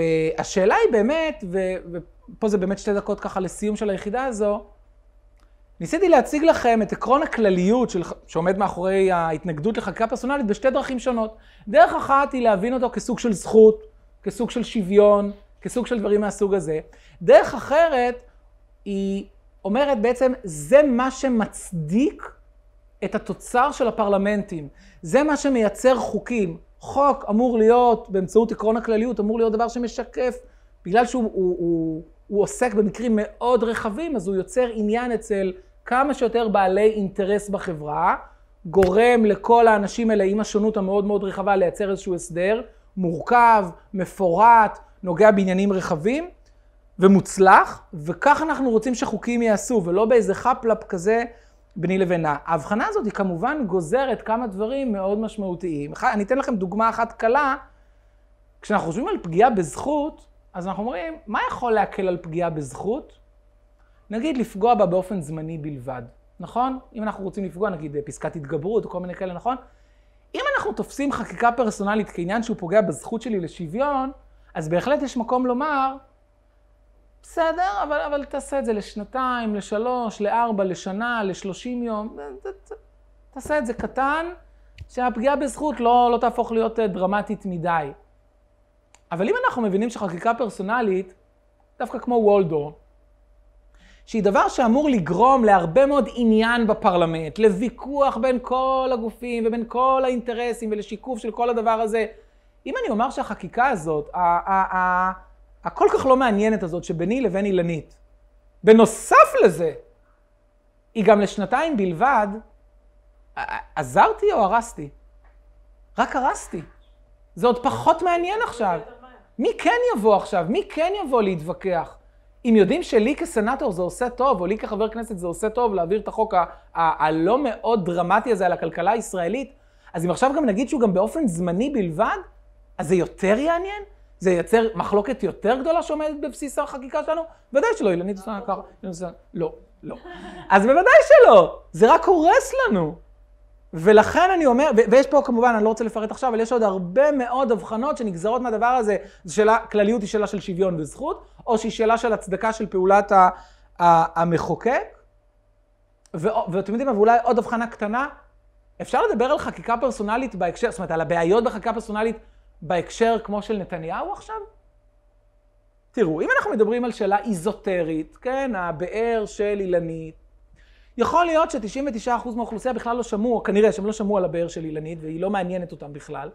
והשאלה היא באמת, ופה זה באמת 2 דקות ככה לסיום של היחידה הזו, ניסיתי להציג לכם את עקרון הכלליות שעומד מאחורי ההתנגדות לחקיקה פרסונלית בשתי דרכים שונות. דרך אחת היא להבין אותו כסוג של זכות, כסוג של שוויון, כסוג של דברים מהסוג הזה. דרך אחרת היא אומרת בעצם, זה מה שמצדיק את התוצר של הפרלמנטים. זה מה שמייצר חוקים. חוק אמור להיות, באמצעות עקרון הכלליות, אמור להיות דבר שמשקף, בגלל שהוא עוסק במקרים מאוד רחבים, אז הוא יוצר עניין אצל כמה שיותר בעלי אינטרס בחברה, גורם לכל האנשים האלה עם השונות המאוד מאוד רחבה לייצר איזשהו הסדר, מורכב, מפורט, נוגע בעניינים רחבים ומוצלח, וכך אנחנו רוצים שחוקים יעשו, ולא באיזה חפלפ כזה ביני לבינה. ההבחנה הזאת היא כמובן גוזרת כמה דברים מאוד משמעותיים. אני אתן לכם דוגמה אחת קלה. כשאנחנו חושבים על פגיעה בזכות, אז אנחנו אומרים, מה יכול להקל על פגיעה בזכות? נגיד לפגוע בה באופן זמני בלבד, נכון? אם אנחנו רוצים לפגוע, נגיד פסקת התגברות או כל מיני כאלה, נכון? אם אנחנו תופסים חקיקה פרסונלית כעניין שהוא פוגע בזכות שלי לשוויון, אז בהחלט יש מקום לומר, בסדר, אבל תעשה את זה לשנתיים, לשלוש, לארבע, לשנה, ל30 יום. תעשה את זה קטן, שהפגיעה בזכות לא תהפוך להיות דרמטית מדי. אבל אם אנחנו מבינים שחקיקה פרסונלית, דווקא כמו וולדור, שהיא דבר שאמור לגרום להרבה מאוד עניין בפרלמנט, לוויכוח בין כל הגופים ובין כל האינטרסים ולשיקוף של כל הדבר הזה, אם אני אומר שהחקיקה הזאת, הכל כך לא מעניינת הזאת שביני לבין אילנית, בנוסף לזה, היא גם לשנתיים בלבד, עזרתי או הרסתי? רק הרסתי. זה עוד פחות מעניין עכשיו. מי כן יבוא עכשיו? מי כן יבוא להתווכח? אם יודעים שלי כסנטור זה עושה טוב, או לי כחבר כנסת זה עושה טוב להעביר את החוק הלא מאוד דרמטי הזה על הכלכלה הישראלית, אז אם עכשיו גם נגיד שהוא גם באופן זמני בלבד, אז זה יותר יעניין? זה ייצר מחלוקת יותר גדולה שעומדת בבסיס החקיקה שלנו? ודאי שלא, אילנית עושה ככה. לא. אז בוודאי שלא. זה רק הורס לנו. ולכן אני אומר, ויש פה כמובן, אני לא רוצה לפרט עכשיו, אבל יש עוד הרבה מאוד הבחנות שנגזרות מהדבר הזה. כלליות היא שאלה של שוויון וזכות, או שהיא שאלה של הצדקה של פעולת המחוקק. ואתם יודעים, אבל אולי עוד הבחנה קטנה, אפשר לדבר על חקיקה פרסונלית בהקשר, זאת אומרת, על הבעיות בחקיקה פרסונלית בהקשר כמו של נתניהו עכשיו? תראו, אם אנחנו מדברים על שאלה איזוטרית, כן, הבאר של אילנית, יכול להיות ש99% מהאוכלוסייה בכלל לא שמעו, כנראה שהם לא שמעו על הבאר של אילנית, והיא לא מעניינת אותם בכלל.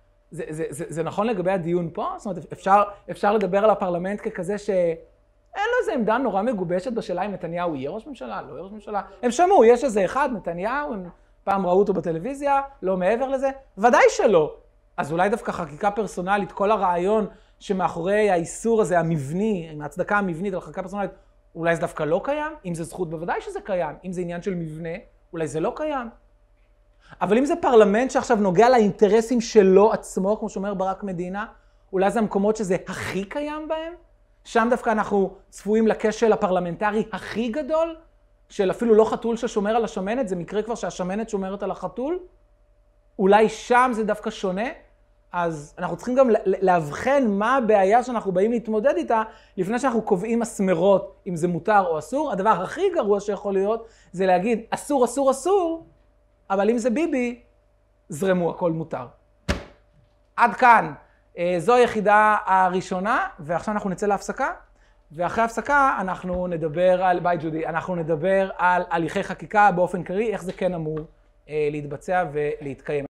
זה נכון לגבי הדיון פה? זאת אומרת, אפשר לדבר על הפרלמנט ככזה שאין לו איזו עמדה נורא מגובשת בשאלה אם נתניהו יהיה ראש ממשלה, לא יהיה ראש ממשלה. הם שמעו, יש איזה אחד, נתניהו, הם פעם ראו אותו בטלוויזיה, לא מעבר לזה, ודאי שלא. אז אולי דווקא חקיקה פרסונלית, כל הרעיון שמאחורי האיסור הזה, המבני, עם ההצדקה המבנית על חקיקה פרסונלית, אולי זה דווקא לא קיים? אם זה זכות, בוודאי שזה קיים. אם זה עניין של מבנה, אולי זה לא קיים. אבל אם זה פרלמנט שעכשיו נוגע לאינטרסים שלו עצמו, כמו שאומר ברק מדינה, אולי זה המקומות שזה הכי קיים בהם? שם דווקא אנחנו צפויים לכשל הפרלמנטרי הכי גדול, של אפילו לא חתול ששומר על השמנת, זה מקרה כבר שהשמנת שומרת על החתול. אולי שם זה דווקא שונה. אז אנחנו צריכים גם להבחן מה הבעיה שאנחנו באים להתמודד איתה, לפני שאנחנו קובעים מסמרות אם זה מותר או אסור. הדבר הכי גרוע שיכול להיות, זה להגיד אסור, אסור, אסור, אבל אם זה ביבי, זרמו, הכל מותר. עד כאן, זו היחידה הראשונה, ועכשיו אנחנו נצא להפסקה, ואחרי ההפסקה אנחנו נדבר על, ביי ג'ודי, אנחנו נדבר על הליכי חקיקה באופן כללי, איך זה כן אמור להתבצע ולהתקיים.